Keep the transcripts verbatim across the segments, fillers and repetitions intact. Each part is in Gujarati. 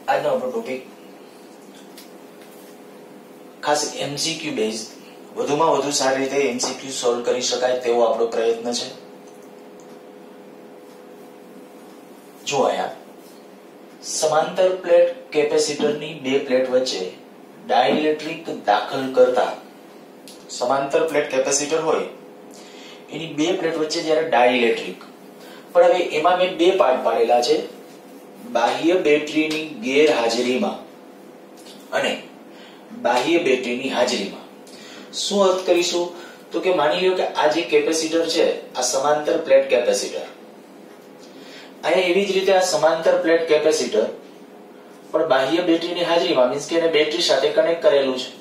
આજનો આપણો ટોપિક ખાસ એમસીક્યુ બેઝ, વધુમાં વધુ સારી રીતે એમસીક્યુ સોલ્વ કરી શકાય તેવો આપણો પ્રયત્ન છે. જો આયા સમાંતર પ્લેટ કેપેસિટરની બે પ્લેટ વચ્ચે ડાઇલેક્ટ્રિક દાખલ કરતા, સમાંતર પ્લેટ કેપેસિટર હોય એની બે પ્લેટ વચ્ચે જ્યારે ડાઇલેક્ટ્રિક, પણ હવે એમાં મેં બે પાર્ટ પાડેલા છે, બાહ્ય બેટરીની ગેરહાજરીમાં અને બાહ્ય બેટરીની હાજરીમાં. શું અર્થ કરીશું? તો કે માની લો કે આ જે કેપેસિટર છે આ સમાંતર પ્લેટ કેપેસિટર, અહીંયા એવી જ રીતે આ સમાંતર પ્લેટ કેપેસિટર પણ બાહ્ય બેટરીની હાજરીમાં, મીન્સ કે એને બેટરી સાથે કનેક્ટ કરેલું છે.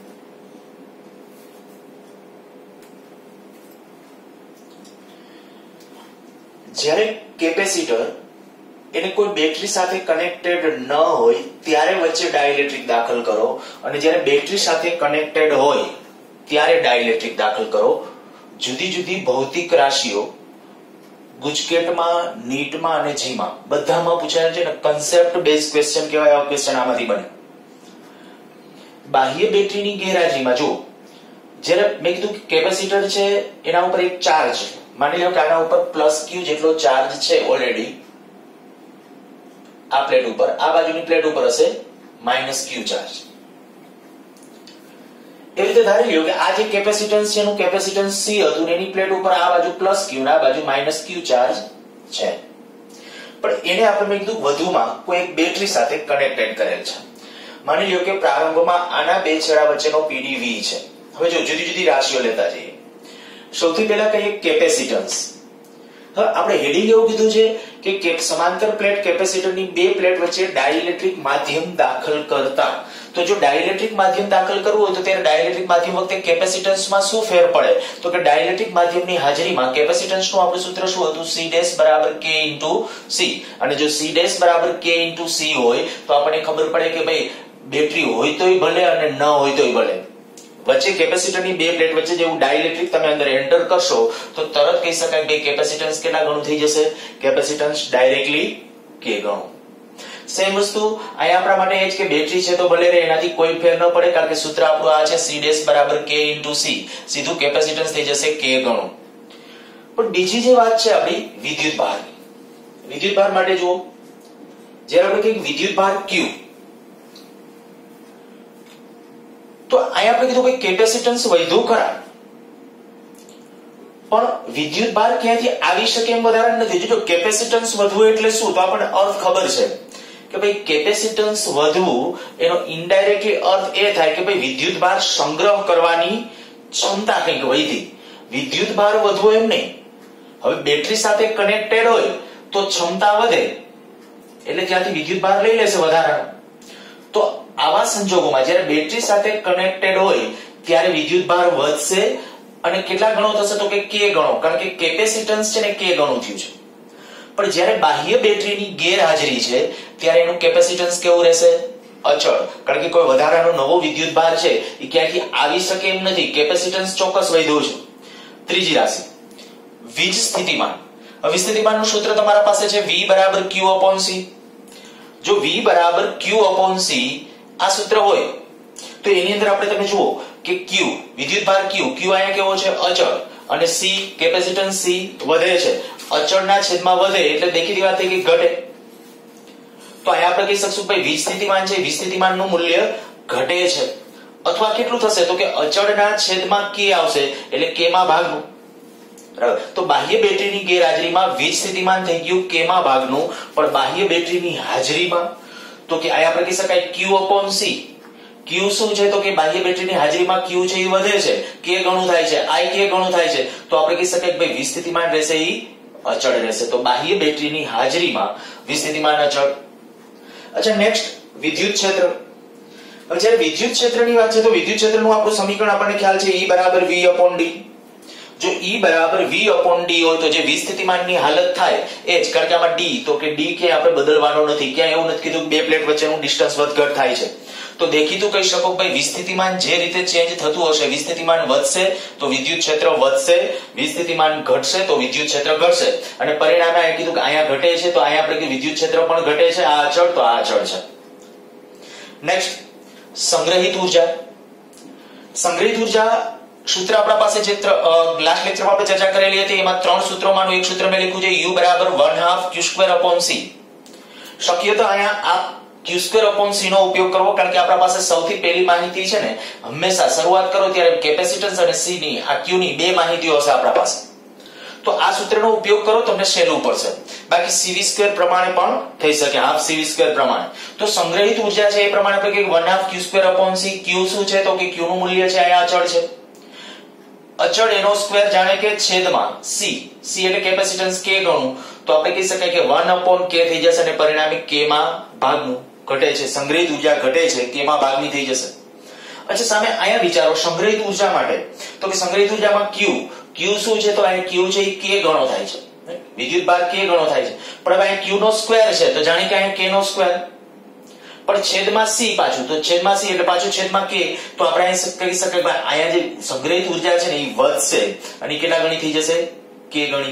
જ્યારે કેપેસિટર એને કોઈ બેટરી સાથે કનેક્ટેડ ન હોય ત્યારે વચ્ચે ડાઇલેક્ટ્રિક દાખલ કરો, અને જ્યારે બેટરી સાથે કનેક્ટેડ હોય ત્યારે ડાઇલેક્ટ્રિક દાખલ કરો. જુદી જુદી ભૌતિક રાશિઓ ગુજકેટમાં, નીટમાં અને જીમાં બધામાં પૂછાયેલ છે ને, કન્સેપ્ટ બેઝ ક્વેશ્ચન કહેવાય. આવા ક્વેશ્ચન આમાંથી બને. બાહ્ય બેટરીની ગેરહાજરીમાં જો જ્યારે મેં કીધું કે કેપેસિટર છે એના ઉપર એક ચાર્જ, માની લો કે આના ઉપર પ્લસ ક્યુ જેટલો ચાર્જ છે ઓલરેડી, આ પ્લેટ ઉપર, આ બાજુની પ્લેટ ઉપર હશે માઇનસ ક્યુ ચાર્જ. એ રીતે ધારી લો કે આ જે કેપેસિટન્સ છે એનું કેપેસિટન્સ સી હતું ને એની પ્લેટ ઉપર આ બાજુ પ્લસ ક્યુ ને આ બાજુ માઇનસ ક્યુ ચાર્જ છે, પણ એને આપણે મેં કીધું વધુમાં કોઈ એક બેટરી સાથે કનેક્ટેડ કરેલ છે. માની લો કે પ્રારંભમાં આના બે છેડા વચ્ચેનો પીડીવી છે. હવે જો જુદી જુદી રાશિઓ લેતા જઈએ. સૌથી પહેલા કહીએ કેપેસિટન્સ. હવે આપણે હેડિંગ એવું કીધું છે કે સમાંતર પ્લેટ કેપેસિટરની બે પ્લેટ વચ્ચે ડાઇલેક્ટ્રિક માધ્યમ દાખલ કરતા. તો જો ડાઇલેક્ટ્રિક માધ્યમ દાખલ કરવું હોય તો ત્યારે ડાઇલેક્ટ્રિક માધ્યમ વખતે કેપેસિટન્સમાં શું ફેર પડે? તો કે ડાઇલેક્ટ્રિક માધ્યમની હાજરીમાં કેપેસિટન્સનું આપણું સૂત્ર શું હતું? C ડેશ બરાબર K ઇન્ટુ C. અને જો C ડેશ બરાબર K ઇન્ટુ C હોય તો આપણને ખબર પડે કે ભાઈ બેટરી હોય તોય ભલે અને ન હોય તોય ભલે, વચ્ચે કેપેસિટરની બે પ્લેટ વચ્ચે જેવું ડાઇલેક્ટ્રિક તમે અંદર એન્ટર કરશો તો તરત કહી શકાય કે કેપેસિટન્સ કેટલા ગણું થઈ જશે? કેપેસિટન્સ ડાયરેક્ટલી K ગણું. સેમ વસ્તુ અહીંયા આપણા માટે એ જ કે બેટરી છે તો ભલે રે, એનાથી કોઈ ફેર ન પડે, કારણ કે સૂત્ર આપણું આ છે C ડેશ બરાબર K ઇન્ટુ C. સીધું કેપેસિટન્સ થઈ જશે K ગણું. પણ બીજી જે વાત છે આપણી વિદ્યુત ભારની, વિદ્યુત ભાર માટે જુઓ, જ્યારે આપણે કહીએ વિદ્યુત ભાર Q, તો અહીંયા આપણે કીધું કે કેપેસિટન્સ વધ્યું ખરા, પણ વિદ્યુત ભાર ક્યાંથી આવી શકે એમ વધારે નથી. જો કેપેસિટન્સ વધવું એટલે શું, તો આપણને અર્થ ખબર છે કે ભાઈ કેપેસિટન્સ વધવું એનો ઇનડાયરેક્ટલી અર્થ એ થાય કે ભાઈ વિદ્યુત ભાર સંગ્રહ કરવાની ક્ષમતા કંઈક વધી. વિદ્યુત ભાર વધવો એમ નહીં. હવે બેટરી સાથે કનેક્ટેડ હોય તો ક્ષમતા વધે એટલે ત્યાંથી વિદ્યુત ભાર લઈ લેશે વધારાનો. તો આવા સંજોગોમાં જ્યારે બેટરી સાથે કનેક્ટેડ હોય ત્યારે વિદ્યુત ભાર વધશે, અને કેટલા ગણો થશે? તો કે K ગણો, કારણ કે કેપેસિટન્સ છે ને K ગણું થયું છે. પણ જ્યારે બાહ્ય બેટરીની ગેરહાજરી છે ત્યારે એનું કેપેસિટન્સ કેવું રહેશે? અચળ, કારણ કે કોઈ વધારાનો નવો વિદ્યુત ભાર છે એ ક્યાંથી આવી શકે એમ નથી. કેપેસિટન્સ ચોક્કસ વધ્યું છે. ત્રીજી રાશિ વીજ સ્થિતિમાન. હવે સ્થિતિમાનનું સૂત્ર તમારા પાસે છે V બરાબર Q upon C. જો V બરાબર Q upon C આ સૂત્ર હોય તો એની અંદર આપણે તમે જુઓ કે Q વિદ્યુત ભાર Q, Q અહીંયા કેવો છે? અચળ, અને C કેપેસિટન્સ C વધે છે. અચળના છેદમાં વધે એટલે દેખીતી વાત થઈ કે ઘટે. તો અહીંયા આપણે કહી શકશું ભાઈ વીજ સ્થિતિમાન છે, વીજ સ્થિતિમાનનું મૂલ્ય ઘટે છે. અથવા કેટલું થશે? તો કે અચળના છેદમાં K આવશે એટલે K માં ભાગનું. બરાબર. તો બાહ્ય બેટરીની ગેરહાજરીમાં વીજ સ્થિતિમાન થઈ ગયું K માં ભાગનું, પણ બાહ્ય બેટરીની હાજરીમાં તો કે અહીંયા આપણે કહી શકાય Q upon C. Q શું છે? તો કે બાહ્ય બેટરીની હાજરીમાં Q છે એ વધે છે, K ગણું થાય છે, I K ગણું થાય છે. તો આપણે કહી શકાય કે ભાઈ વીજ સ્થિતિમાન રહેશે એ અચળ રહેશે. તો બાહ્ય બેટરીની હાજરીમાં વીજ સ્થિતિમાન અચળ. અચ્છા, નેક્સ્ટ વિદ્યુત ક્ષેત્ર. હવે જ્યારે વિદ્યુત ક્ષેત્રની વાત છે તો વિદ્યુત ક્ષેત્રનું આપણું સમીકરણ આપણને ખ્યાલ છે E બરાબર V upon D. જો E બરાબર V upon D હોય તો જે વીજ સ્થિતિમાનની હાલત થાય એ જ, કારણ કે આમાં D, તો કે D કે આપણે બદલવાનો નથી. ક્યાં એવું નથી કીધું બે પ્લેટ વચ્ચેનું ડિસ્ટન્સ વધઘટ થાય છે. તો દેખીતું કહી શકો ભાઈ વીજ સ્થિતિમાન જે રીતે ચેન્જ થતું હશે, વીજ સ્થિતિમાન વધશે તો વિદ્યુત ક્ષેત્ર વધશે, વીજ સ્થિતિમાન ઘટશે તો વિદ્યુત ક્ષેત્ર ઘટશે. અને પરિણામે આ કીધું કે અહીંયા ઘટે છે તો અહીંયા આપણે વિદ્યુત ક્ષેત્ર પણ ઘટે છે, આ અચળ તો આ અચળ છે. નેક્સ્ટ સંગ્રહિત ઉર્જા. સંગ્રહિત ઉર્જા સૂત્ર આપણા પાસે જે લાસ્ટ લેક્ચરમાં આપણે ચર્ચા કરેલી હતી એમાં ત્રણ સૂત્રોમાંનું એક સૂત્ર મેં લખ્યું છે U બરાબર one half q square upon c. શક્ય તો અહીંયા આ q square upon c નો ઉપયોગ કરવો, કારણ કે આપણા પાસે સૌથી પહેલી માહિતી છે ને, હંમેશા શરૂઆત કરો ત્યારે કેપેસિટન્સ અને c ની આ q ની બે માહિતીઓ હશે આપણા પાસે, તો આ સૂત્રનો ઉપયોગ કરો તમને સહેલું પડશે. બાકી cv સ્ક્વેર પ્રમાણે પણ થઈ શકે, હાફ cv સ્ક્વેર પ્રમાણે. તો સંગ્રહિત ઉર્જા છે એ પ્રમાણે આપણે કે one half q square upon c. q શું છે તો કે q નું મૂલ્ય છે અહીંયા અચળ છે, અચળ એનો સ્ક્વેર જાણે કે છેદમાં c. c એટલે કેપેસિટન્સ k ગણું, તો આપણે કહી શકાય કે one upon k થઈ જશે અને પરિણામી k માં ભાગનું ઘટે છે, સંગ્રહિત ઉર્જા ઘટે છે k માં ભાગની થઈ જશે. અચ્છા, સામે અહીંયા વિચારો સંગ્રહિત ઉર્જા માટે, તો કે સંગ્રહિત ઉર્જામાં q q શું છે તો અહીંયા q છે એ k ગણો થાય છે, વિદ્યુત ભાર k ગણો થાય છે. પણ હવે અહીંયા q નો સ્ક્વેર છે તો જાણે કે અહીંયા k નો સ્ક્વેર, પણ છેદમાં c પાછું, તો છેદમાં c એટલે પાછું છેદમાં k, તો આપણે અહીં કહી શકાય કે અહીંયા જે સંગ્રહિત ઉર્જા છે ને એ વધશે અને કેટલા ગણી થઈ જશે, k ગણી.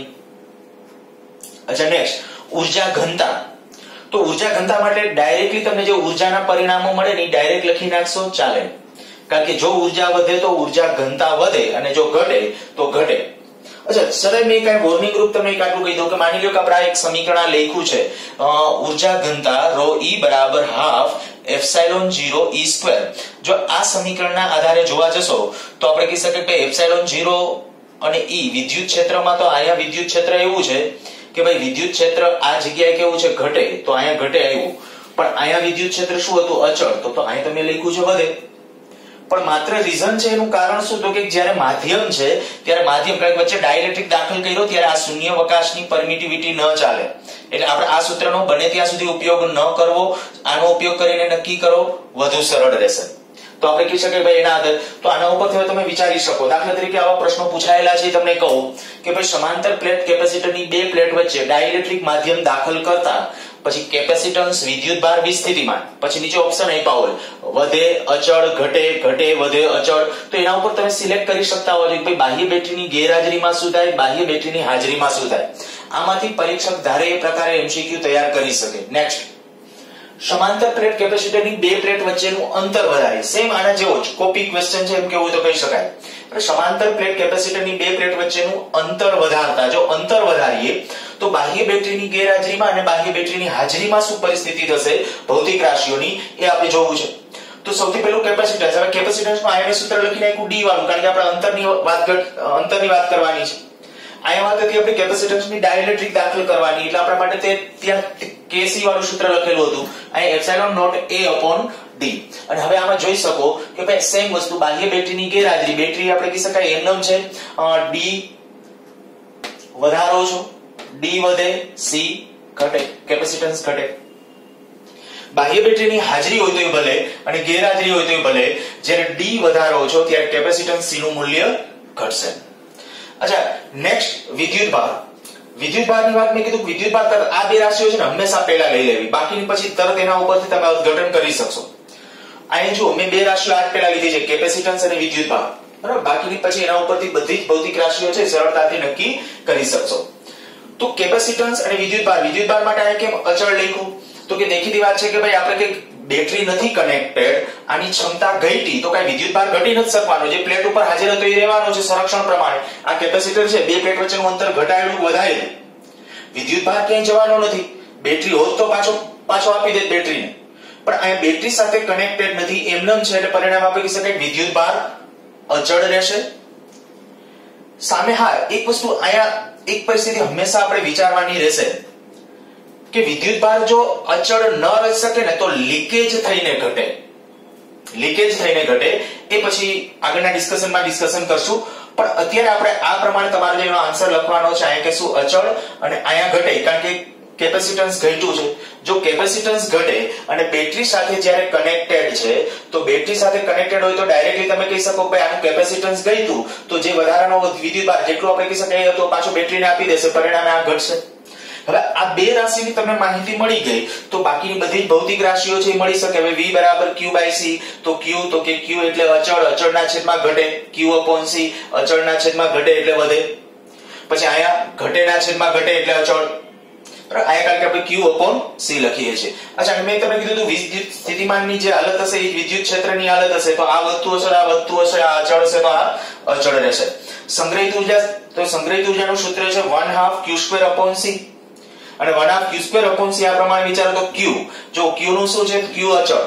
અચ્છા, નેક્સ્ટ ઉર્જા ઘનતા. તો ઉર્જા ઘનતા માટે ડાયરેક્ટલી તમને જે ઉર્જાના પરિણામો મળે ને ડાયરેક્ટ લખી નાખશો ચાલે, કારણ કે જો ઉર્જા વધે તો ઉર્જા ઘનતા વધે અને જો ઘટે તો ઘટે. અચ્છા, સર મેં કઈ વોર્નિંગ ગ્રુપ તમને એક આટલું કહી દઉં કે માની લો કે આપણે એક સમીકરણ લખ્યું છે ઉર્જા ઘનતા ρ E બરાબર half epsilon zero E square. જો આ સમીકરણના આધારે જોવા જશો તો આપણે કહી શકીએ કે એપ્સિલોન ઝીરો અને E વિદ્યુત ક્ષેત્રમાં, તો અહીંયા વિદ્યુત ક્ષેત્ર એવું છે કે ભાઈ વિદ્યુત ક્ષેત્ર આ જગ્યાએ કેવું છે ઘટે, તો અહીંયા ઘટે આવ્યું, પણ અહીંયા વિદ્યુત ક્ષેત્ર શું હતું અચળ, તો તો અહીંયા તમે લખ્યું છે વધે. પણ માત્ર રીઝન છે એનું કારણ શું, તો કે જ્યારે માધ્યમ છે ત્યારે માધ્યમ કારણ વચ્ચે ડાઇલેક્ટ્રિક દાખલ કર્યો ત્યારે આ શૂન્યાવકાશની પરમિટિવિટી ન ચાલે, એટલે આપણે આ સૂત્રનો બને ત્યાં સુધી ઉપયોગ ન કરવો, આનો ઉપયોગ કરીને નક્કી કરો વધુ સરળ રહેશે. તો આપણે કહી શકીએ ભાઈ એના આધાર, તો આના ઉપરથી તમે વિચારી શકો. દાખલા તરીકે આવા પ્રશ્નો પૂછાયેલા છે, તમને કહું કે ભાઈ સમાંતર પ્લેટ કેપેસિટરની બે પ્લેટ વચ્ચે ડાઇલેક્ટ્રિક માધ્યમ દાખલ કરતા પછી કેપેસિટન્સ વિદ્યુત ભાર સ્થિતિમાં, પછી નીચે ઓપ્શન આપ્યા હોય વધે અચળ ઘટે ઘટે વધે અચળ, તો એના ઉપર તમે સિલેક્ટ કરી શકતા હોય કે ભાઈ બાહ્ય બેટરીની ગેરહાજરીમાં શું થાય, બાહ્ય બેટરીની હાજરીમાં શું થાય. આમાંથી પરીક્ષક ધારે એ પ્રકારે એમસીક્યુ તૈયાર કરી શકે. નેક્સ્ટ સમાંતર પ્લેટ કેપેસિટરની બે પ્લેટ વચ્ચેનું અંતર વધારે, સેમ આના જેવો જ કોપી ક્વેશ્ચન છે એમ કેવું તો કહી શકાય. સમાંતર પ્લેટ કેપેસિટરની બે પ્લેટ વચ્ચેનું અંતર વધારતા જો અંતર વધારીએ તો બાહ્ય બેટરીની ગેરહાજરીમાં અને બાહ્ય બેટરીની હાજરીમાં શું પરિસ્થિતિ થશે ભૌતિક રાશિઓની એ આપણે જોવું છે. તો સૌથી પહેલું કેપેસિટન્સ. હવે કેપેસિટન્સમાં આયન સૂત્ર લખી નાખ્યું ડી વાળું, કારણ કે આપણે અંતરની વાત અંતરની વાત કરવાની છે. અહીંયા વાત હતી આપણે કેપેસિટન્સની ડાઇલેક્ટ્રિક દાખલ કરવાની, એટલે આપણા માટે તે ત્યાં કેસી વાળું સૂત્ર લખેલું હતું, અહીં epsilon naught a upon d. અને હવે આમાં જોઈ શકો કે ભાઈ સેમ વસ્તુ બાહ્ય બેટરીની ગેરહાજરી, બેટરી આપણે કહી શકાય એમનેમ છે, d વધારો છો, d વધે, c ઘટે, કેપેસિટન્સ ઘટે. બાહ્ય બેટરીની હાજરી હોય તો ભલે અને ગેરહાજરી હોય તો ભલે, જ્યારે d વધારો છો ત્યારે કેપેસિટન્સ c નું મૂલ્ય ઘટશે. અચ્છા, નેક્સ્ટ વિદ્યુત ભાર. વિદ્યુત ભારની વાત મેં કીધું વિદ્યુત ભાર આ બે રાશિઓ છે ને હંમેશા પહેલા લઈ લેવી, બાકીની પછી તરત એના ઉપરથી તમે અર્થઘટન કરી શકશો. અહીં જુઓ મેં બે રાશિઓ આજ પહેલા લીધી છે, કેપેસિટન્સ અને વિદ્યુત ભાર, બરાબર. બાકીની પછી એના ઉપરથી બધી જ ભૌતિક રાશિઓ છે સરળતાથી નક્કી કરી શકશો. તો કેપેસિટન્સ અને વિદ્યુત ભાર, વિદ્યુત ભાર માટે આ કેમ અચળ લખ્યું, તો કે દેખીતી વાત છે કે ભાઈ આપણે કે બેટરી નથી કનેક્ટેડ, આની ક્ષમતા ઘટી તો કઈ વિદ્યુત ભાર ઘટી નથી શકવાનો, જે પ્લેટ ઉપર હાજર હતો એ રહેવાનો છે સંરક્ષણ પ્રમાણે. આ કેપેસિટર છે, બે પ્લેટ વચ્ચેનું અંતર ઘટાડેલું વધારેલું, વિદ્યુત ભાર ક્યાંય જવાનો નથી. બેટરી હોત તો પાછો પાછો આપી દે બેટરીને, પણ અહીંયા બેટરી સાથે કનેક્ટેડ નથી, એમનેમ છે, એટલે પરિણામ આપણે કહી શકાય વિદ્યુત ભાર અચળ રહેશે. સામે હા એક વસ્તુ અહીંયા એક પરિસ્થિતિ હંમેશા આપણે વિચારવાની રહેશે કે વિદ્યુત ભાર જો અચળ ન રહી શકે ને તો લીકેજ થઈને ઘટે, લીકેજ થઈને ઘટે એ પછી આગળના ડિસ્કશનમાં ડિસ્કશન કરશું. પણ અત્યારે આપણે આ પ્રમાણે તમારે જેનો આન્સર લખવાનો છે અહીંયા કે શું અચળ અને અહીંયા ઘટે, કારણ કે કેપેસિટન્સ ઘટ્યું છે. જો કેપેસિટન્સ ઘટે અને બેટરી સાથે જ્યારે કનેક્ટેડ છે તો બેટરી સાથે કનેક્ટેડ હોય તો ડાયરેક્ટલી તમે કહી શકો કે આનું કેપેસિટન્સ ઘટ્યું તો જે વધારાનો વિદ્યુત ભાર જેટલું આપણે કહી શકાય તો પાછો બેટરીને આપી દેશે, પરિણામે આ ઘટશે. હવે આ બે રાશિની તમને માહિતી મળી ગઈ તો બાકીની બધી જ ભૌતિક રાશિઓ છે એ મળી શકે. હવે v બરાબર q by c, તો q તો કે q એટલે અચળ, અચળના છેદમાં ઘટે, q upon c અચળના છેદમાં ઘટે એટલે વધે, પછી અહીંયા ઘટેના છેદમાં ઘટે એટલે અચળ. બરાબર આયા કારણ કે આપણે q upon c લખીએ છીએ. અચ્છા મેં તમને કીધું હતું વિદ્યુત સ્થિતિમાનની જે હાલત હશે એ વિદ્યુત ક્ષેત્રની હાલત હશે તો આ વધતું હશે આ વધતું હશે આ અચળ હશે તો આ અચળ રહેશે. સંગ્રહિત ઉર્જા તો સંગ્રહિત ઉર્જાનું સૂત્ર છે one half q square upon c અને one half q square upon c આ પ્રમાણે વિચારો તો q જો q નું શું છે q અચળ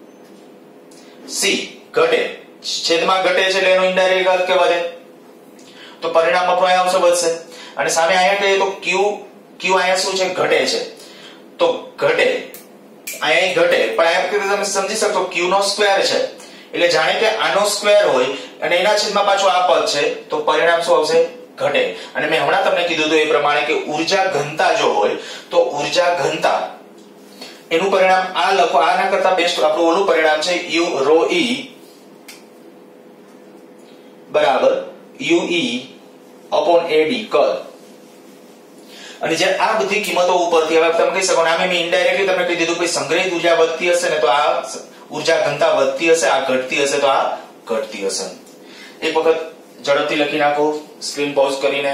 c ઘટે છેદમાં ઘટે છે એટલે એનો ઇનડાયરેક્ટ અર્થ કે વધે તો પરિણામ આપણો અહીંયા આવશે વધશે અને સામે અહીંયા કહીએ તો q q અહીંયા શું છે ઘટે છે તો ઘટે અહીંયા ઘટે પણ અહીંયા તમે સમજી શકો q નો સ્ક્વેર છે એટલે જાણે કે આનો સ્ક્વેર હોય અને એના છેદમાં પાછું આ પદ છે તો પરિણામ શું આવશે ઘટે. અને મેં હમણાં તમને કીધું હતું એ પ્રમાણે કે ઊર્જા ઘનતા જો હોય તો ઊર્જા ઘનતા એનું પરિણામ આ લખો આના કરતા બેસ્ટ આપણું ઓલું પરિણામ છે u rho e બરાબર ue upon ad કદ. અને જ્યારે આ બધી કિંમતો ઉપરથી હવે તમે કહી શકો ને આમે મેં ઇનડાયરેક્ટલી તમને કહી દીધું કે સંગ્રહિત ઊર્જા વધતી હશે ને તો આ ઊર્જા ઘનતા વધતી હશે આ ઘટતી હશે તો આ ઘટતી હશે. એક વખત ઝડપથી લખી નાખો સ્ક્રીન પોઝ કરીને.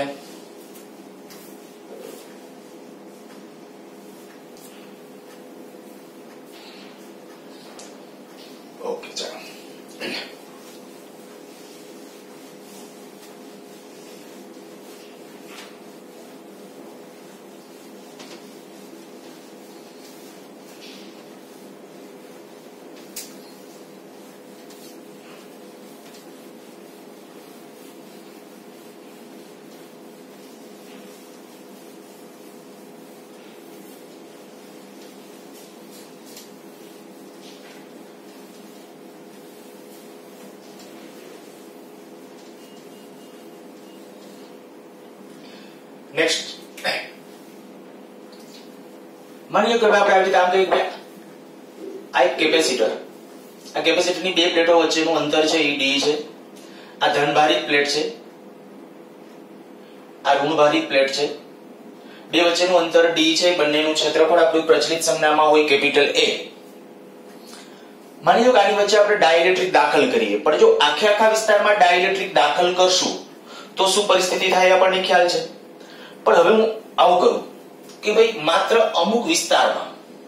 ઓકે ચાલો નેક્સ્ટ માની લો કે આપણે આવી રીતે આમ કહીએ કે આ એક કેપેસિટર આ કેપેસિટરની બે પ્લેટો વચ્ચેનું અંતર છે એ d છે આ ધનભારિત પ્લેટ છે આ ઋણભારિત પ્લેટ છે બે વચ્ચેનું અંતર d છે બંનેનું ક્ષેત્રફળ આપણું પ્રચલિત સંજ્ઞામાં હોય કેપિટલ A. માની લો કે આની વચ્ચે આપણે ડાઇલેક્ટ્રિક દાખલ કરીએ પણ જો આખે આખા વિસ્તારમાં ડાઇલેક્ટ્રિક દાખલ કરશું તો શું પરિસ્થિતિ થાય આપણને ખ્યાલ છે. પણ હવે હું આવું કરું કે ભાઈ માત્ર અમુક વિસ્તારમાં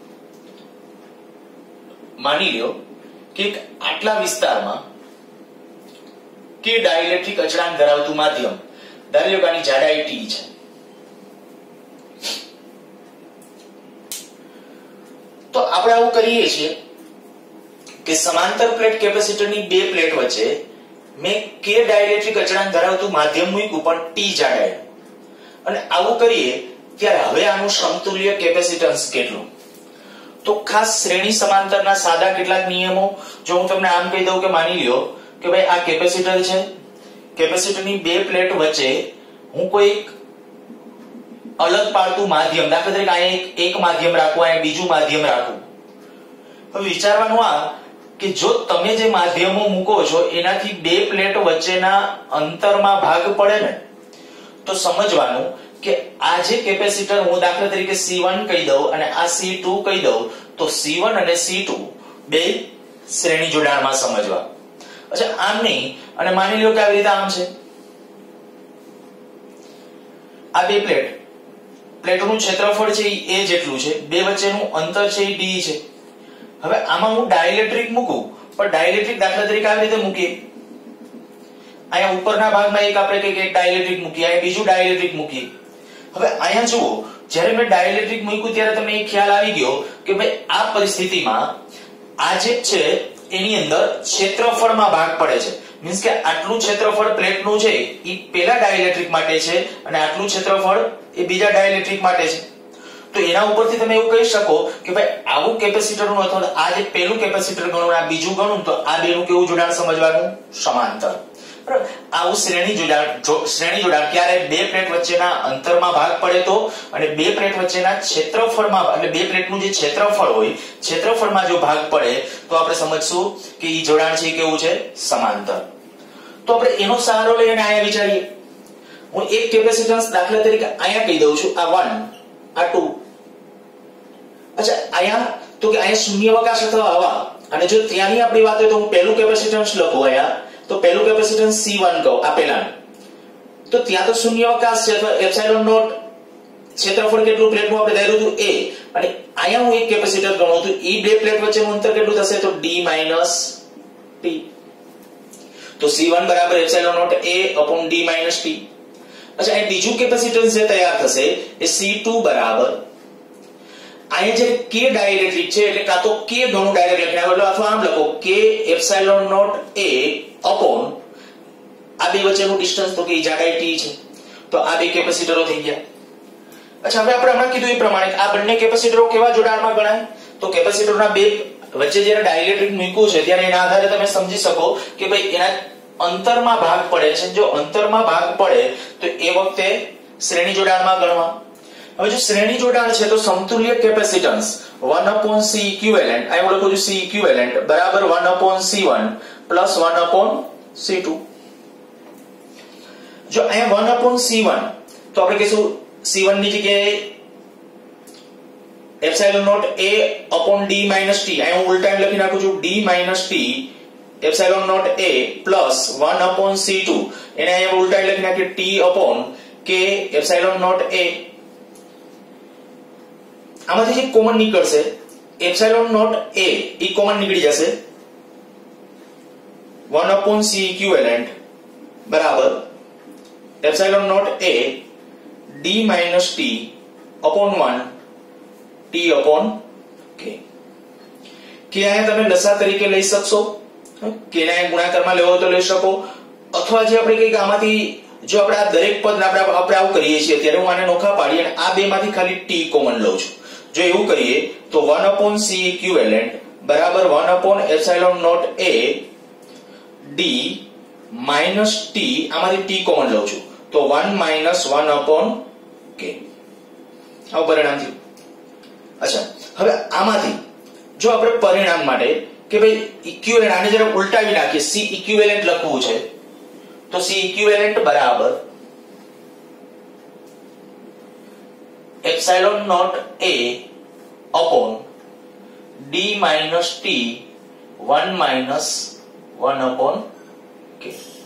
માની લ્યો કે આટલા વિસ્તારમાં કે ડાઇલેક્ટ્રિક અચળાંક ધરાવતું માધ્યમ ધારી લો કે આની જાડાઈ t છે તો આપણે આવું કરીએ છીએ કે સમાંતર પ્લેટ કેપેસિટરની બે પ્લેટ વચ્ચે મેં કે ડાઇલેક્ટ્રિક અચળાંક ધરાવતું માધ્યમ મૂક્યું પણ t જાડાઈ અને આવું કરીએ ત્યારે હવે આનું સમતુલ્ય કેપેસિટન્સ કેટલું તો ખાસ શ્રેણી સમાંતરના સાદા કેટલાક નિયમો જો હું તમને આમ કહી દઉં કે માની લ્યો કે ભાઈ આ કેપેસિટર છે કેપેસિટરની બે પ્લેટ વચ્ચે હું કોઈ અલગ પાડતું માધ્યમ દાખલા તરીકે અહીંયા એક એક માધ્યમ રાખું અહીંયા બીજું માધ્યમ રાખું. હવે વિચારવાનું આ કે જો તમે જે માધ્યમો મૂકો છો એનાથી બે પ્લેટ વચ્ચેના અંતરમાં ભાગ પડે ને તો સમજવાનું કે આ જે કેપેસિટર હું દાખલા તરીકે C one કહી દઉં અને આ C two કહી દઉં તો C one અને C two બે શ્રેણી જોડાણમાં સમજવા. અચ્છા આમ નહીં અને માની લ્યો કે આવી રીતે આમ છે આ બે પ્લેટ પ્લેટોનું ક્ષેત્રફળ છે એ જેટલું છે બે વચ્ચેનું અંતર છે એ d છે. હવે આમાં હું ડાઇલેક્ટ્રિક મૂકું પણ ડાઇલેક્ટ્રિક દાખલા તરીકે આવી રીતે મૂકીએ અહીંયા ઉપરના ભાગમાં એક આપણે કહીએ કે ડાઇલેક્ટ્રિક મૂકીએ અહીંયા બીજું ડાઇલેક્ટ્રિક મૂકીએ. હવે અહીંયા જુઓ જ્યારે મેં ડાઇલેક્ટ્રિક મૂક્યું ત્યારે તમને એ ખ્યાલ આવી ગયો કે ભાઈ આ પરિસ્થિતિમાં આ જે છે એની અંદર ક્ષેત્રફળમાં ભાગ પડે છે મીન્સ કે આટલું ક્ષેત્રફળ પ્લેટનું છે એ પેલા ડાઇલેક્ટ્રિક માટે છે અને આટલું ક્ષેત્રફળ એ બીજા ડાઇલેક્ટ્રિક માટે છે. તો એના ઉપરથી તમે એવું કહી શકો કે ભાઈ આવું કેપેસિટરનું અથવા આ જે પેલું કેપેસિટર ગણું આ બીજું ગણું તો આ બેનું કેવું જોડાણ સમજવાનું સમાંતર. બરાબર આવું શ્રેણી જોડાણ શ્રેણી જોડાણ ક્યારે બે પ્લેટ વચ્ચેના અંતરમાં ભાગ પડે તો અને બે પ્લેટ વચ્ચેના ક્ષેત્રફળમાં એટલે બે પ્લેટનું જે ક્ષેત્રફળ હોય ક્ષેત્રફળમાં જો ભાગ પડે તો આપણે સમજશું કે ઈ જોડાણ છે કેવું છે સમાંતર. તો આપણે એનો સહારો લઈને અહીંયા વિચારીએ. હું એક કેપેસિટન્સ દાખલા તરીકે અહીંયા કહી દઉં છું આ one આ two. અચ્છા અહીંયા તો કે અહીંયા શૂન્યાવકાશ અથવા હવા અને જો ત્યાંની આપણી વાત હોય તો હું પહેલું કેપેસિટન્સ લખું અહીંયા તો પહેલું કેપેસિટન્સ C one કહું આ પહેલાનું તો ત્યાં તો શૂન્યાવકાશ છે અથવા એપ્સિલોન નોટ ક્ષેત્રફળ કેટલું પ્લેટનું આપણે ધાર્યું હતું a, અને અહીંયા હું એક કેપેસિટર ગણું છું, ઈ બે પ્લેટ વચ્ચેનું અંતર કેટલું થશે તો d t. તો સી વન બરાબર epsilon naught a upon d minus t. અચ્છા, અહીં બીજું કેપેસિટન્સ જે તૈયાર થશે એ સી ટુ બરાબર અહીંયા જે k ડાઇલેક્ટ્રિક છે એટલે કાં તો k ગણું ડાયરેક્ટ લખી નાખો અથવા આમ લખો k epsilon naught a upon આ બે વચ્ચેનું ડિસ્ટન્સ તો કે જાડાઈ t છે, તો આ બે કેપેસિટરો થઈ ગયા. અચ્છા, હવે આપણે હમણાં કીધું એ પ્રમાણે આ બંને કેપેસિટરો કેવા જોડાણમાં ગણાય તો કેપેસિટરોના બે વચ્ચે જ્યારે ડાઇલેક્ટ્રિક મૂક્યું છે ત્યારે એના આધારે તમે સમજી શકો કે ભાઈ એના અંતરમાં ભાગ પડે છે. જો અંતરમાં ભાગ પડે તો એ વખતે શ્રેણી જોડાણમાં ગણવા. હવે જો શ્રેણી જોડાણ છે તો સમતુલ્ય capacitance one upon c equivalent, આ હું લખું છું c ઇક્વિવેલન્ટ બરાબર one upon c one plus one upon c two. જો અહીંયા વન upon c વન તો આપણે કહીશું c વન ની જગ્યાએ epsilon naught a upon d minus t, અહીં હું ઉલટા લખી નાખું છું d minus t epsilon naught a plus one upon c two, એને અહીં ઉલટા લખી નાખીએ t upon k epsilon naught a. આમાંથી જે કોમન નીકળશે એપ્સિલોન નોટ a ઈ કોમન નીકળી જશે વન upon c ઇક્વિવેલન્ટ બરાબર epsilon naught a d minus t upon one t upon k. કે અહીંયા તમે લસા તરીકે લઈ શકશો, કે ના ગુણાકારમાં લેવો તો લઈ શકો, અથવા જે આપણે કહીએ કે આમાંથી જો આપણે આ દરેક પદ આપણે આપણે આવું કરીએ છીએ ત્યારે હું આને નોખા પાડી અને આ બે માંથી ખાલી t કોમન લઉં છું. જો એવું કરીએ તો વન upon c ઇક્વિવેલન્ટ બરાબર one upon epsilon naught a d minus t, આમાંથી t કોમન લઉં છું તો one minus one upon k. આવું પરિણામ થયું. અચ્છા, હવે આમાંથી જો આપણે પરિણામ માટે કે ભાઈ ઇક્વિવેલન્ટ આને જરા ઉલટાવી નાખીએ, c ઇક્વિવેલન્ટ લખવું છે તો c ઇક્વિવેલન્ટ બરાબર epsilon naught a upon d minus t one minus one upon k.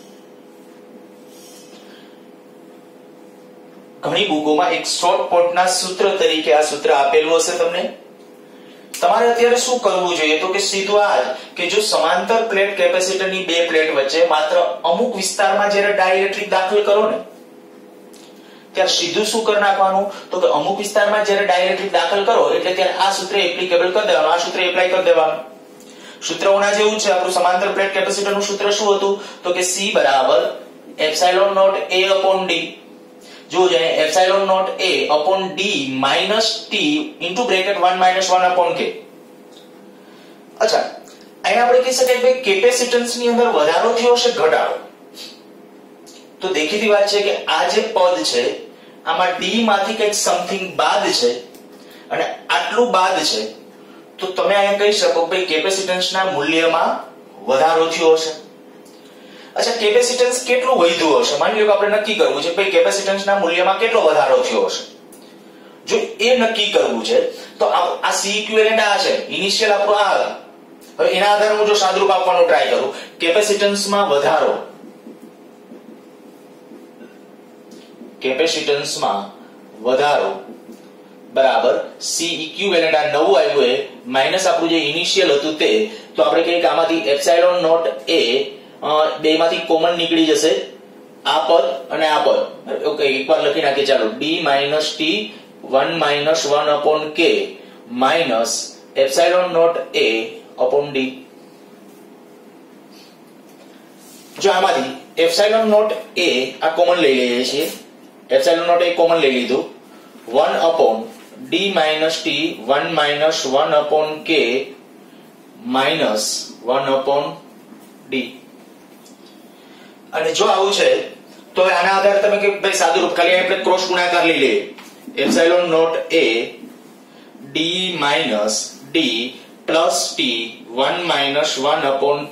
ઘણી બુકોમાં એક શોર્ટકટના સૂત્ર તરીકે આ સૂત્ર આપેલું હશે તમને. તમારે અત્યારે શું કરવું જોઈએ તો કે સીધું આ કે જો સમાંતર પ્લેટ કેપેસિટરની બે પ્લેટ વચ્ચે માત્ર અમુક વિસ્તારમાં જ્યારે ડાઇલેક્ટ્રિક દાખલ કરો ને ત્યારે સીધું શું કરી નાખવાનું તો કે અમુક વિસ્તારમાં જ્યારે ડાઇલેક્ટ્રિક દાખલ કરો એટલે ત્યારે આ સૂત્ર એપ્લિકેબલ કરી દેવાનું, આ સૂત્ર એપ્લાય કરી દેવાનું. સૂત્રોના જેવું છે આપણું સમાંતર પ્લેટ કેપેસિટરનું સૂત્ર શું હતું તો કે C બરાબર epsilon naught a upon d. જો જે epsilon naught a upon d minus t into bracket one minus one upon k. અચ્છા, અહીંયા આપણે કહી શકાય કે કેપેસિટન્સ ની અંદર વધારો થયો છે ઘટાડો, તો દેખીતી વાત છે કે આ જે પદ છે આમાં d માંથી કંઈક સમથિંગ બાદ છે અને આટલું બાદ છે, તો તમે અહીંયા કહી શકો કે કેપેસિટન્સના મૂલ્યમાં વધારો થયો હશે. અચ્છા, કેપેસિટન્સ કેટલું વધ્યું હશે માની લો કે આપણે નક્કી કરવું છે કે કેપેસિટન્સના મૂલ્યમાં કેટલો વધારો થયો હશે. જો એ નક્કી કરવું છે તો આ C ઇક્વિવેલન્ટ આ છે, ઇનિશિયલ આપણો આ. હવે એના આધારે હું જો સાદુરૂપ આપવાનો ટ્રાય કરું, કેપેસિટન્સમાં વધારો કેપેસિટન્સમાં વધારો બરાબર C ઇક્વિવેલન્ટ આ નવું આવ્યું એ માઈનસ આપણું જે ઇનિશિયલ હતું તે, તો આપણે કહીએ કે આમાંથી એપ્સિલોન નોટ a બે માંથી કોમન નીકળી જશે આ પદ અને આ પદ. ઓકે, એકવાર લખી નાખીએ ચાલો d minus t one minus one upon k minus epsilon naught a upon d. જો આમાંથી એપ્સિલોન નોટ a આ કોમન લઈ લઈએ છીએ, એપ્સિલોન નોટ a કોમન લઈ લીધું one upon d minus t one minus one upon k minus one upon d. અને જો આવું છે તો આના આધારે તમે કે ભાઈ સાદુરૂપ ખાલી આપણે ક્રોસ ગુણાકાર લઈ લઈએ epsilon naught a d minus d plus t one minus one upon k.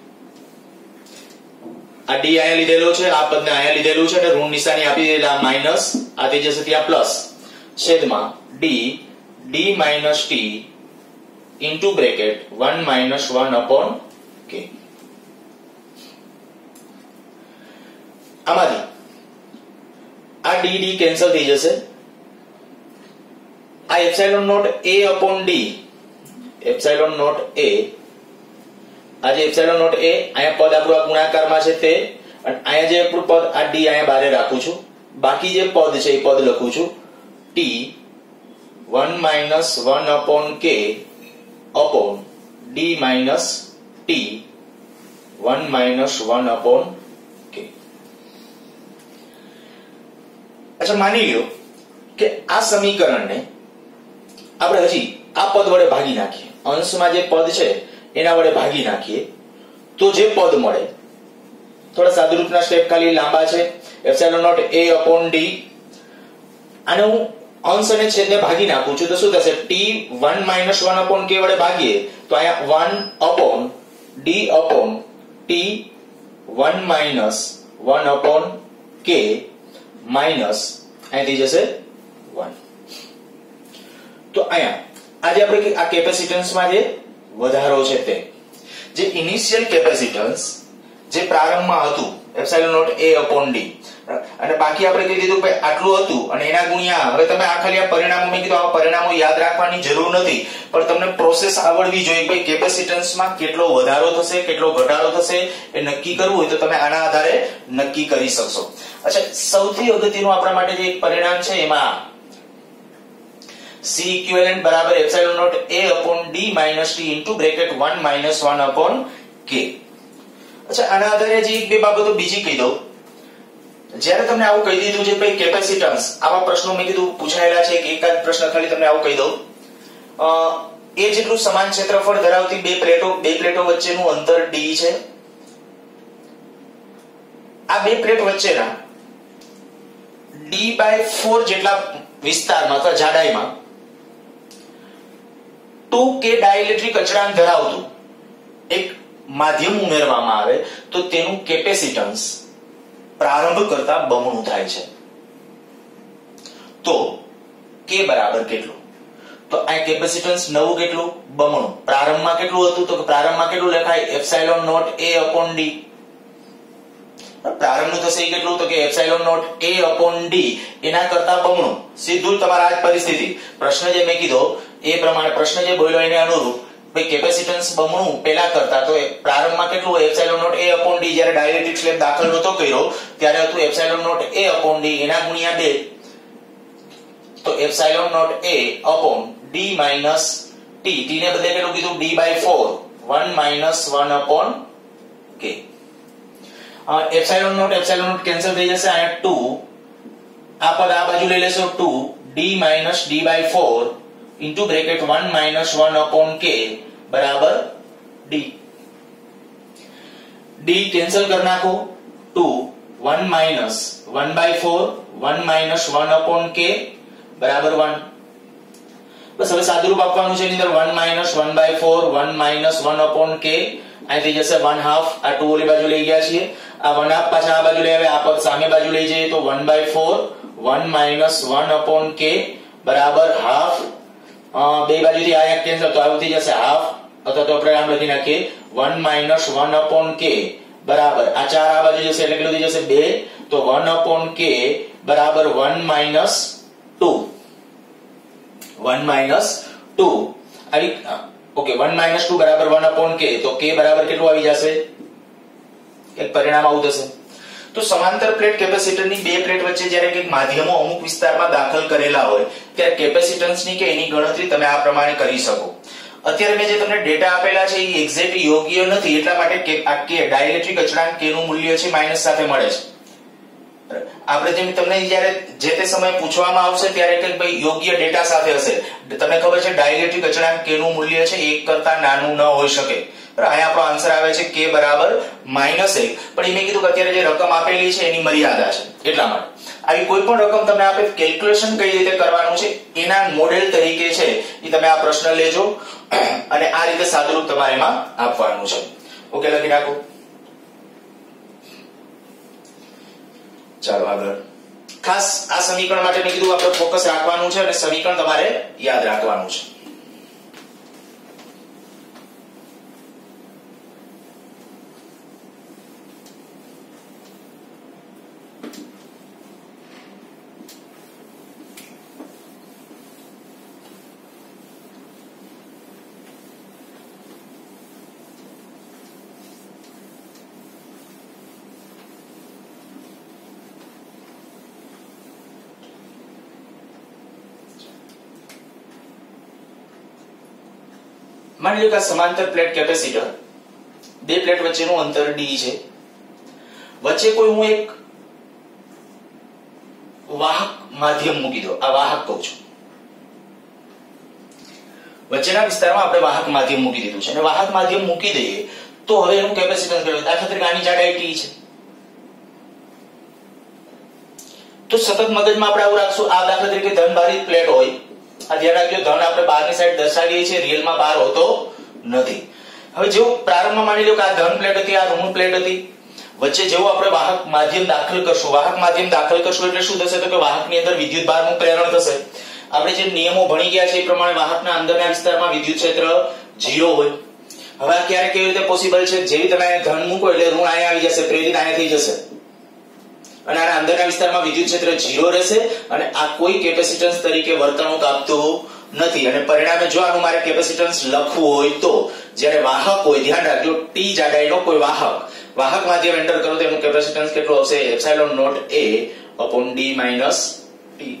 આ d અહીંયા લીધેલો છે, આ પદને અહીંયા લીધેલું છે એટલે ઋણ નિશાની આપી દીધેલ, આ માઈનસ આ થઈ જશે ત્યાં પ્લસ છેદમાં d d minus t into bracket one minus one upon k. આમાંથી આ d d કેન્સલ થઈ જશે, આ epsilon naught a upon d, epsilon naught a, આ જે એપ્સિલોન નોટ a અહીંયા પદ આપણું આ ગુણાકારમાં છે તે, અને અહીંયા જે આપણું પદ આ d અહીંયા બારે રાખું છું, બાકી જે પદ છે એ પદ લખું છું t one minus one upon k upon d minus t one minus one upon k. અચ્છા, માની લ્યો કે આ સમીકરણને આપણે હજી આ પદ વડે ભાગી નાખીએ, અંશમાં જે પદ છે એના વડે ભાગી નાખીએ તો જે પદ મળે, થોડા સાદુરૂપના સ્ટેપ ખાલી લાંબા છે. Epsilon naught a upon d, આને હું અંશ અને છેદને ભાગી નાખું છું તો શું થશે? t one minus one upon k વડે ભાગીએ તો અહીંયા one upon d upon t one minus one upon k minus અહીંથી જશે one. તો અહીંયા આજે આપણે આ કેપેસિટન્સમાં જે વધારો છે તે, જે ઇનિશિયલ કેપેસિટન્સ જે પ્રારંભમાં હતું epsilon naught a upon d, અને બાકી આપણે કહી દીધું કે આટલું હતું અને એના ગુણ્યા, હવે તમે આ ખાલી આ પરિણામો મેં કીધું આ પરિણામો યાદ રાખવાની જરૂર નથી, પણ તમને પ્રોસેસ આવડવી જોઈએ કે કેપેસિટન્સમાં કેટલો વધારો થશે કેટલો ઘટાડો થશે એ નક્કી કરવું હોય તો તમે આના આધારે નક્કી કરી શકશો. અચ્છા, સૌથી અગત્યનું આપણા માટે જે એક પરિણામ છે એમાં C equivalent બરાબર epsilon naught a upon d minus t into bracket one minus one upon k. અચ્છા, આના આધારે જે એક બે બાબતો બીજી કહી દઉં. જ્યારે તમને આવું કહી દીધું છે ભાઈ કેપેસિટન્સ, આવા પ્રશ્નો મેં કીધું પૂછાયેલા છે, કે એકાદ પ્રશ્ન ખાલી તમને આવું કહી દઉં, એ જેટલું સમાન ક્ષેત્રફળ ધરાવતી બે પ્લેટો બે પ્લેટો વચ્ચેનું અંતર d છે. આ બે પ્લેટ વચ્ચેના d by four જેટલા વિસ્તારમાં અથવા જાડાઈમાં two k ડાઇલેક્ટ્રિક અચળાંક ધરાવતું એક માધ્યમ ઉમેરવામાં આવે તો તેનું કેપેસિટન્સ પ્રારંભ કરતા બમણું થાય છે. તો k બરાબર કેટલું? તો આ કેપેસિટન્સ નવું કેટલું? બમણું. પ્રારંભમાં કેટલું હતું? તો પ્રારંભમાં કેટલું લખાય? Epsilon naught a upon d. પ્રારંભનું થશે એ કેટલું? તો કે epsilon naught a upon d એના કરતા બમણું. સીધું તમારા આ પરિસ્થિતિ પ્રશ્ન જે મેં કીધો એ પ્રમાણે પ્રશ્ન જે બોલ્યો એને અનુરૂપ ભાઈ કેપેસિટન્સ બમણું પહેલા કરતા, તો પ્રારંભમાં કેટલું હોય? Epsilon naught a upon d. જ્યારે ડાઇલેક્ટ્રિક સ્લેબ દાખલ નતો કર્યો ત્યારે હતું epsilon naught a upon d એના ગુણ્યા બે, તો epsilon naught a upon d minus t, t ને બદલે કેટલું કીધું? d by four, one minus one upon k. Epsilon naught epsilon naught cancel થઈ જશે, અહીંયા two, આ પદ આ બાજુ લઈ લેશો two d minus d by four into bracket one minus one upon k બરાબર d. d કેન્સલ કરી નાખો, two, one minus one by four, one minus one upon k બરાબર one. બસ હવે સાદુરૂપ આપવાનું છે એની અંદર one minus one by four, one minus one upon k, અહીંથી જશે one half, આ two ઓલી બાજુ લઈ ગયા છીએ, આ one half પાછા આ બાજુ લઈ આવે, આ પદ સામે બાજુ લઈ જઈએ તો one by four, one minus one upon k બરાબર half. બે બાજુથી આ એક કેન્સલ તો આવતી જશે half, અથવા તો આપણે આમ લખી નાખીએ one minus one upon k બરાબર આ ચાર આ બાજુ જશે એટલે કેટલું થઈ જશે બે, તો one upon k બરાબર one minus two, one minus two આવી ઓકે one minus two બરાબર one upon k, તો k બરાબર કેટલું આવી જશે? એક પરિણામ આવું થશે. તો સમાંતર પ્લેટ કેપેસિટરની બે પ્લેટ વચ્ચે જ્યારે કંઈક માધ્યમો અમુક વિસ્તારમાં દાખલ કરેલા હોય ત્યારે કેપેસિટન્સની કે એની ગણતરી તમે આ પ્રમાણે કરી શકો. અત્યારે મેં જે તમને ડેટા આપેલા છે એ એક્ઝેક્ટ યોગ્ય નથી, એટલા માટે કે આ કે ડાઇલેક્ટ્રિક અચળાંક k નું મૂલ્ય છે માઈનસ સાથે મળે છે. આપણે જેમ તમને જ્યારે જે તે સમય પૂછવામાં આવશે ત્યારે કે ભાઈ યોગ્ય ડેટા સાથે હશે. તમને ખબર છે ડાઇલેક્ટ્રિક અચળાંક k નું મૂલ્ય છે એક કરતા નાનું ન હોઈ શકે. અહીંયા આપણો આન્સર આવે છે k બરાબર માઈનસ એક, પણ એ મેં કીધું કે અત્યારે જે રકમ આપેલી છે એની મર્યાદા છે એટલા માટે. આવી કોઈ પણ રકમ તમને આપે કેલ્ક્યુલેશન કઈ રીતે કરવાનું છે એના મોડેલ તરીકે છે એ તમે આ પ્રશ્ન લેજો અને આ રીતે સાદુરૂપ તમારે એમાં આપવાનું છે. ઓકે, લખી નાખો. ચાલો આગળ. ખાસ આ સમીકરણ માટે મેં કીધું આપણે ફોકસ રાખવાનું છે અને સમીકરણ તમારે યાદ રાખવાનું છે. માની લો કે આ સમાંતર પ્લેટ કેપેસિટર, બે પ્લેટ વચ્ચેનું અંતર ડી છે, વચ્ચે કોઈ હું એક વાહક માધ્યમ મૂકી દો, આ વાહક કહું છું, વચ્ચેના વિસ્તારમાં આપણે વાહક માધ્યમ મૂકી દીધું છે અને વાહક માધ્યમ મૂકી દઈએ તો હવે એનું કેપેસિટન્સ કેટલું? દાખલા તરીકે આની જાડાઈ ટી છે, તો સતત મગજમાં આપણે આવું રાખશું, આ દાખલા તરીકે ધનભારિત પ્લેટ હોય, આ ધ્યાન રાખજો, ધન આપણે બહારની સાઈડ દર્શાવીએ છીએ, રિયલમાં બહાર હોતો નથી. હવે જેવું પ્રારંભમાં માની લો કે આ ધન પ્લેટ હતી, આ ઋણ પ્લેટ હતી, વચ્ચે જેવું આપણે વાહક માધ્યમ દાખલ કરશું, વાહક માધ્યમ દાખલ કરશું એટલે શું થશે? તો કે વાહકની અંદર વિદ્યુત ભારનું પ્રેરણ થશે. આપણે જે નિયમો ભણી ગયા છે એ પ્રમાણે વાહકના અંદરના વિસ્તારમાં વિદ્યુત ક્ષેત્ર ઝીરો હોય. હવે આ ક્યારે કેવી રીતે પોસિબલ છે? જેવી તમે ધન મૂકો એટલે ઋણ અહીંયા આવી જશે, પ્રેરિત અહીંયા થઈ જશે અને આના અંદરના વિસ્તારમાં વિદ્યુત ક્ષેત્ર ઝીરો રહેશે અને આ કોઈ કેપેસિટન્સ તરીકે વર્તણૂક આપતું નથી. અને પરિણામે જો આનું મારે કેપેસિટન્સ લખવું હોય તો જ્યારે વાહક હોય, ધ્યાન રાખજો, ટી જાડાઈનો કોઈ વાહક વાહક માધ્યમ એન્ટર કરો તો એનું કેપેસિટન્સ કેટલું આવશે? Epsilon naught A upon D minus T.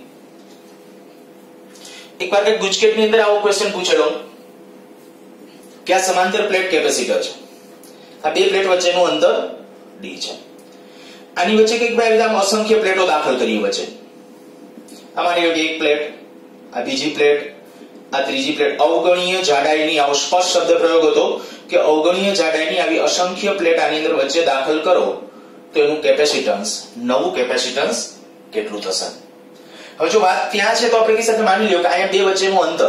એકવાર કે ગુજકેટની અંદર આવો ક્વેશ્ચન પૂછેલો કે આ સમાંતર પ્લેટ કેપેસિટર છે, આ બે પ્લેટ વચ્ચેનું અંતર ડી છે, આની વચ્ચે કંઈક ભાઈ આમ અસંખ્ય પ્લેટો દાખલ કરી વચ્ચે, આ માની લો કે એક પ્લેટ, આ બીજી પ્લેટ, આ ત્રીજી પ્લેટ, અવગણીય જાડાઈની, આવો સ્પષ્ટ શબ્દ પ્રયોગ હતો કે અવગણીય જાડાઈની આવી અસંખ્ય પ્લેટ આની અંદર વચ્ચે દાખલ કરો તો એનું કેપેસિટન્સ, નવું કેપેસિટન્સ કેટલું થશે? હવે જો વાત ત્યાં છે તો આપણે કહી શકીએ, માની લ્યો કે અહીંયા બે વચ્ચેનું અંતર,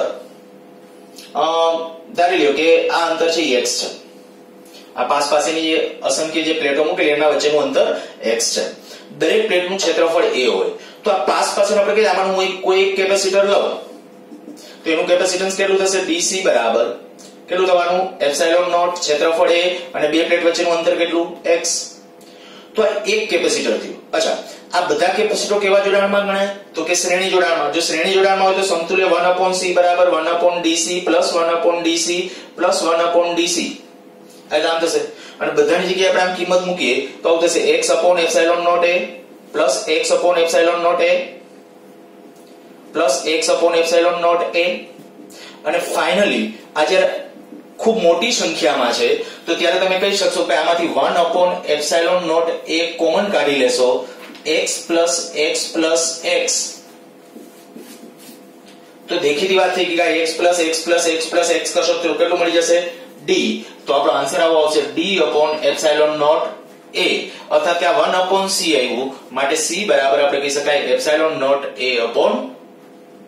ધારી લ્યો કે આ અંતર છે x છે, આ પાસ પાસેની જે અસંખ્ય જે પ્લેટો મૂકેલી એના વચ્ચેનું અંતર x છે, દરેક પ્લેટનું ક્ષેત્રફળ a હોય, તો આ પાસ પાસેનું આપણે કહીએ આમાં હું કોઈ એક કેપેસિટર લઉં તો એનું કેપેસિટન્સ કેટલું થશે? bc બરાબર કેટલું થવાનું? એપ્સિલોન નોટ ક્ષેત્રફળ a અને બે પ્લેટ વચ્ચેનું અંતર કેટલું? x. તો આ એક કેપેસિટર થયું. અચ્છા, આ બધા કેપેસિટરો કેવા જોડાણમાં ગણાય? તો કે શ્રેણી જોડાણમાં. જો શ્રેણી જોડાણમાં હોય તો સમતુલ્ય one upon c બરાબર one upon dc plus one upon dc plus one upon dc આ કામ થશે. અને બધાની જગ્યાએ આપણે આમ કિંમત મૂકીએ તો આવું થશે x upon epsilon naught a plus x upon epsilon naught a plus x upon epsilon naught a. અને ફાઇનલી આ જ્યારે ખૂબ મોટી સંખ્યામાં છે તો ત્યારે તમે કહી શકશો કે આમાંથી one upon epsilon naught a common કાઢી લેશો, x plus x plus x, તો દેખીતી વાત થઈ કે x plus x plus x plus x કરશો તો કેટલું મળી જશે? d. તો આપણો આન્સર આવો આવશે d upon epsilon naught a, અર્થાત ત્યાં one upon c આવ્યું, માટે c બરાબર આપણે કહી શકાય epsilon naught a upon d.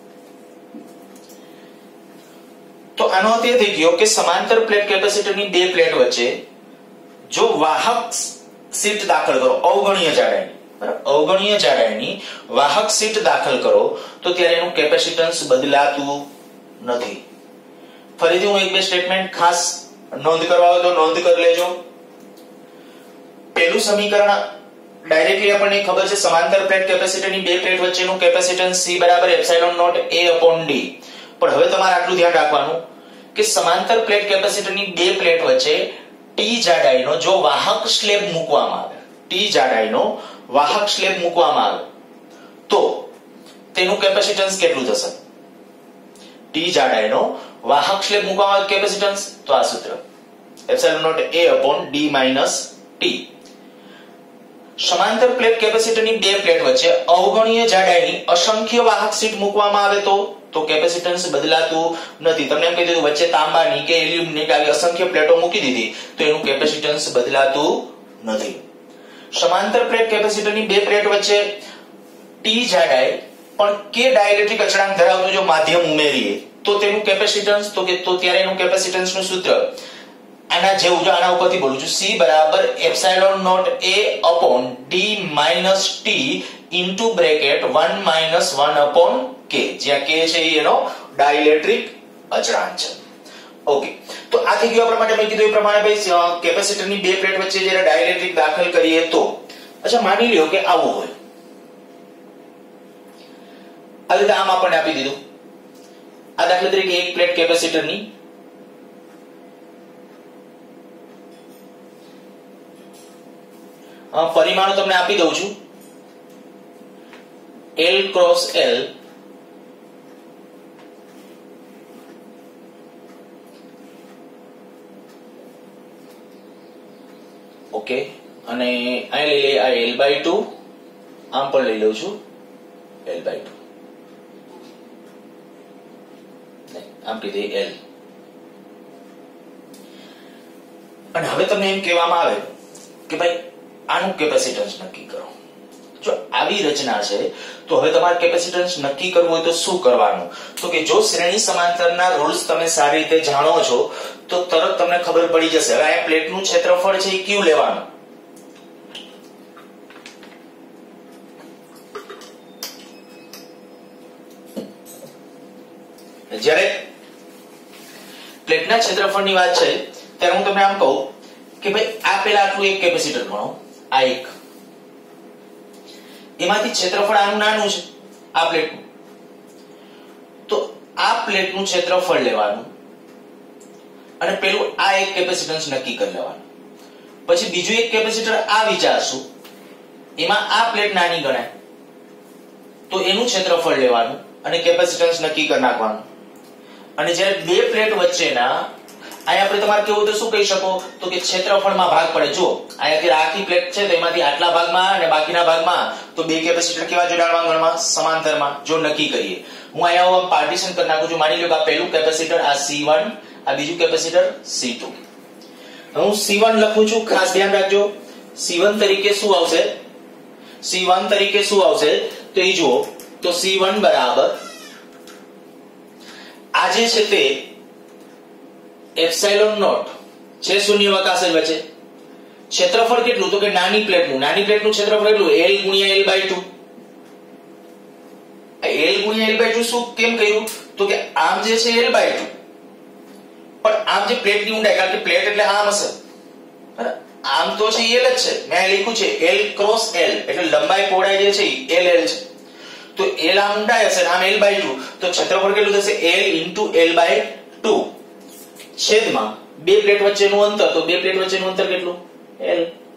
તો આનો અર્થ એ થઈ ગયો કે સમાંતર પ્લેટ કેપેસિટરની બે પ્લેટ વચ્ચે જો વાહક શીટ દાખલ કરો અવગણીય જાડાઈની, બરાબર, અવગણીય જાડાઈની વાહક શીટ દાખલ કરો તો ત્યારે એનું કેપેસિટન્સ બદલાતું નથી. ફરીથી હું એક બે સ્ટેટમેન્ટ ખાસ નોંધ કરવા હોય તો નોંધ કરી લેજો. પહેલું સમીકરણ ડાયરેક્ટલી આપણને ખબર છે સમાંતર પ્લેટ કેપેસિટરની બે પ્લેટ વચ્ચેનું કેપેસિટન્સ c બરાબર epsilon naught a upon d. પણ હવે તમારે આટલું ધ્યાન રાખવાનું કે સમાંતર પ્લેટ કેપેસિટરની બે પ્લેટ વચ્ચે t જાડાઈનો જો વાહક સ્લેબ મૂકવામાં આવે, t જાડાઈનો વાહક સ્લેબ મૂકવામાં આવે તો તેનું કેપેસિટન્સ કેટલું થશે? t જાડાઈનો વાહક સ્લેબ મૂકવામાં આવે કેપેસિટન્સ, તો આ સૂત્ર epsilon naught a upon d minus t. સમાંતર પ્લેટ કેપેસિટરની બે પ્લેટ વચ્ચે અવગણીય જાડાઈની અસંખ્ય વાહક શીટ મૂકવામાં આવે તો તો કેપેસિટન્સ બદલાતું નથી. તમને એમ કહી દીધું વચ્ચે તાંબાની કે એલ્યુમિનિયમની કે આવી અસંખ્ય પ્લેટો મૂકી દીધી તો એનું કેપેસિટન્સ બદલાતું નથી. સમાંતર પ્લેટ કેપેસિટરની બે પ્લેટ વચ્ચે t જાડાઈ પણ k ડાઇલેક્ટ્રિક અચળાંક ધરાવતું જો માધ્યમ ઉમેરીએ તો તેનું કેપેસિટન્સ તો કે તો ત્યારે એનું કેપેસિટન્સનું સૂત્ર આના જેવું જો આના ઉપરથી બોલું છું c બરાબર epsilon naught a upon d minus t into bracket one minus one upon k, જ્યાં k છે એનો ડાઇલેક્ટ્રિક અચળાંક છે. ઓકે, તો આ થઈ ગયું આપણા માટે. મેં કીધું એ પ્રમાણે ભાઈ કેપેસિટરની બે પ્લેટ વચ્ચે જ્યારે ડાઇલેક્ટ્રિક દાખલ કરીએ તો અચ્છા માની લ્યો કે આવું હોય, આ રીતે આમ આપણને આપી દીધું. આ દાખલા તરીકે એક પ્લેટ કેપેસિટરની પરિમાણો તમને આપી દઉં છું, L cross L ઓકે, અને અહીં લઈ લઈએ આ એલ બાય ટુ, આમ પણ લઈ લઉં છું એલ બાય ટુ, આમ કહી દઈએ એલ. અને હવે તમને એમ કહેવામાં આવે કે ભાઈ આનું કેપેસિટન્સ નક્કી કરો. જો આવી રચના છે તો હવે તમારે કેપેસિટન્સ નક્કી કરવું હોય તો શું કરવાનું? તો કે જો શ્રેણી સમાંતરના રૂલ્સ તમે સારી રીતે જાણો છો તો તરત તમને ખબર પડી જશે. હવે આ પ્લેટનું ક્ષેત્રફળ છે એ ક્યુ લેવાનું. જ્યારે પ્લેટના ક્ષેત્રફળની વાત છે ત્યારે હું તમને આમ કહું કે ભાઈ આ પેલા આટલું એક કેપેસિટર ગણો, આ એક, એમાંથી ક્ષેત્રફળ આનું નાનું છે આ પ્લેટનું, તો આ પ્લેટનું ક્ષેત્રફળ લેવાનું અને પેલું આ એક કેપેસિટન્સ નક્કી કરી લેવાનું. પછી બીજું એક કેપેસિટર આ વિચારશું, એમાં આ પ્લેટ નાની ગણાય તો એનું ક્ષેત્રફળ લેવાનું અને કેપેસિટન્સ નક્કી કરી નાખવાનું. અને જ્યારે બે પ્લેટ વચ્ચેના અહીંયા આપણે તમારે કેવું તો શું કહી શકો તો કે ક્ષેત્રફળમાં ભાગ પડે. જો અહીંયા આખી પ્લેટ છે તો એમાંથી આટલા ભાગમાં અને બાકીના ભાગમાં તો બે કેપેસિટર કેવા જોડાણમાં ગણવા? સમાંતરમાં. જો નક્કી કરીએ, હું અહીંયા પાર્ટીશન કરી નાખું છું. માની લો કે આ પહેલું કેપેસિટર આ સી વન, આ બીજું કેપેસિટર સી ટુ. હું સી વન લખું છું, ખાસ ધ્યાન રાખજો. સી વન તરીકે શું આવશે? સી વન તરીકે શું આવશે તો એ જુઓ તો સી વન બરાબર આ જે છે તે એપ્સિલોન નોટ છે શૂન્યાવકાશ વચ્ચે. ક્ષેત્રફળ કેટલું તો કે નાની પ્લેટનું, નાની પ્લેટનું ક્ષેત્રફળ કેટલું? એલ ગુણ્યા એલ બાય ટુ. એલ ગુણ્યા એલ બાય ટુ શું કેમ કર્યું તો કે આમ જે છે એલ બાય ટુ, પણ આમ જે પ્લેટની ઊંડાઈ, કારણ કે પ્લેટ એટલે આમ હશે, આમ તો છે એલ જ છે. મેં લખ્યું છે એલ ક્રોસ એલ, એટલે લંબાઈ પહોળાઈ જે છે એલ એલ છે. તો એલ આમ ઊંડાઈ હશે, આમ એલ બાય ટુ, તો ક્ષેત્રફળ કેટલું થશે? L into L by two છેદમાં બે પ્લેટ વચ્ચેનું અંતર, તો બે પ્લેટ વચ્ચેનું અંતર કેટલું? એલ.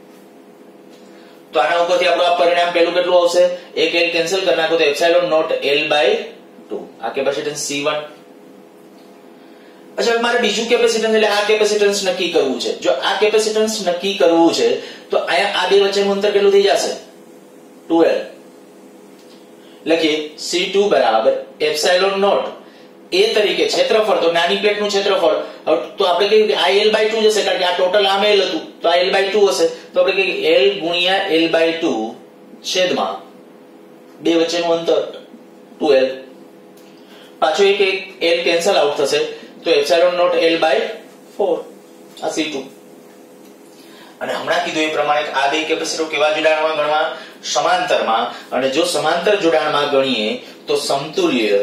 તો આના ઉપરથી આપણું આ પરિણામ પેલું કેટલું આવશે? એક એલ કેન્સલ કરી નાખો તો epsilon naught L by two. આ કેપેસિટન્સ સી વન. અચ્છા, મારે બીજું કેપેસિટન્સ એટલે આ કેપેસિટન્સ નક્કી કરવું છે. જો આ કેપેસિટન્સ નક્કી કરવું છે તો અહીંયા આ બે વચ્ચેનું અંતર કેટલું થઈ જશે? Two L. લખીએ સી ટુ બરાબર એપ્સિલોન નોટ એ તરીકે ક્ષેત્રફળ, તો નાની પ્લેટનું ક્ષેત્રફળ તો આપણે કહીએ કે આ એલ બાય ટુ જશે, કારણ કે આ ટોટલ આમ એલ હતું તો આ એલ બાય ટુ હશે, તો આપણે કહીએ એલ ગુણ્યા એલ બાય ટુ છેદમાં બે વચ્ચેનું અંતર ટુ એલ. પાછું એક એલ કેન્સલ આઉટ થશે તો epsilon naught L by four, આ સી ટુ. અને હમણાં કીધું એ પ્રમાણે આ બે કેપેસિટર કેવા જોડાણમાં ગણવા? સમાંતરમાં. અને જો સમાંતર જોડાણમાં ગણીએ તો સમતુલ્ય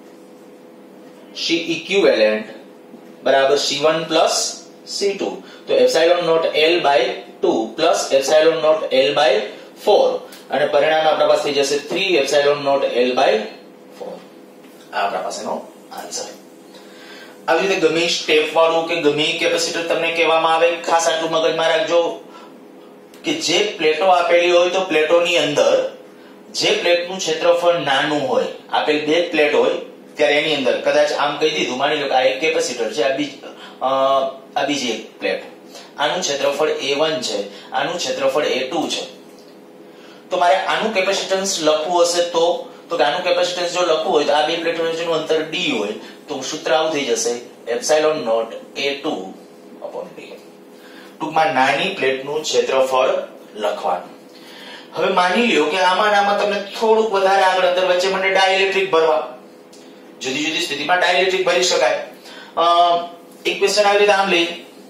સી ઇક્વિવેલેન્ટ બરાબર C one plus C two. તો epsilon naught L by two plus epsilon naught L by four, અને પરિણામ આપણા પાસે થઈ જશે three epsilon naught L by four. આ આપણા પાસેનો આન્સર. આવી રીતે ગમે સ્ટેપ વાળું કે ગમે કેપેસિટર તમને કહેવામાં આવે, ખાસ આટલું મગજમાં રાખજો કે જે પ્લેટો આપેલી હોય તો પ્લેટોની અંદર જે પ્લેટનું ક્ષેત્રફળ નાનું હોય, આપેલી બે પ્લેટ હોય ત્યારે એની અંદર કદાચ આમ કહી દીધું, માની લો કે આ એક કેપેસિટર છે, આ બીજી આ બીજી એક પ્લેટ, આનું ક્ષેત્રફળ એ વન છે, આનું ક્ષેત્રફળ એ ટુ છે. તો મારે આનું કેપેસિટન્સ લખવું હશે તો તો કે આનું કેપેસિટન્સ જો લખવું હોય તો આ બે પ્લેટ વચ્ચેનું અંતર ડી હોય તો સૂત્ર આવું થઈ જશે epsilon naught A two upon D. ટૂંકમાં નાની પ્લેટનું ક્ષેત્રફળ લખવાનું. હવે માની લ્યો કે આમાં આમાં તમને થોડુંક વધારે આગળ અંદર વચ્ચે મને ડાઇલેક્ટ્રિક ભરવા, જુદી જુદી સ્થિતિમાં ડાઇલેક્ટ્રિક ભરી શકાય. એક ક્વેશ્ચન આવી રીતે આમ લઈ,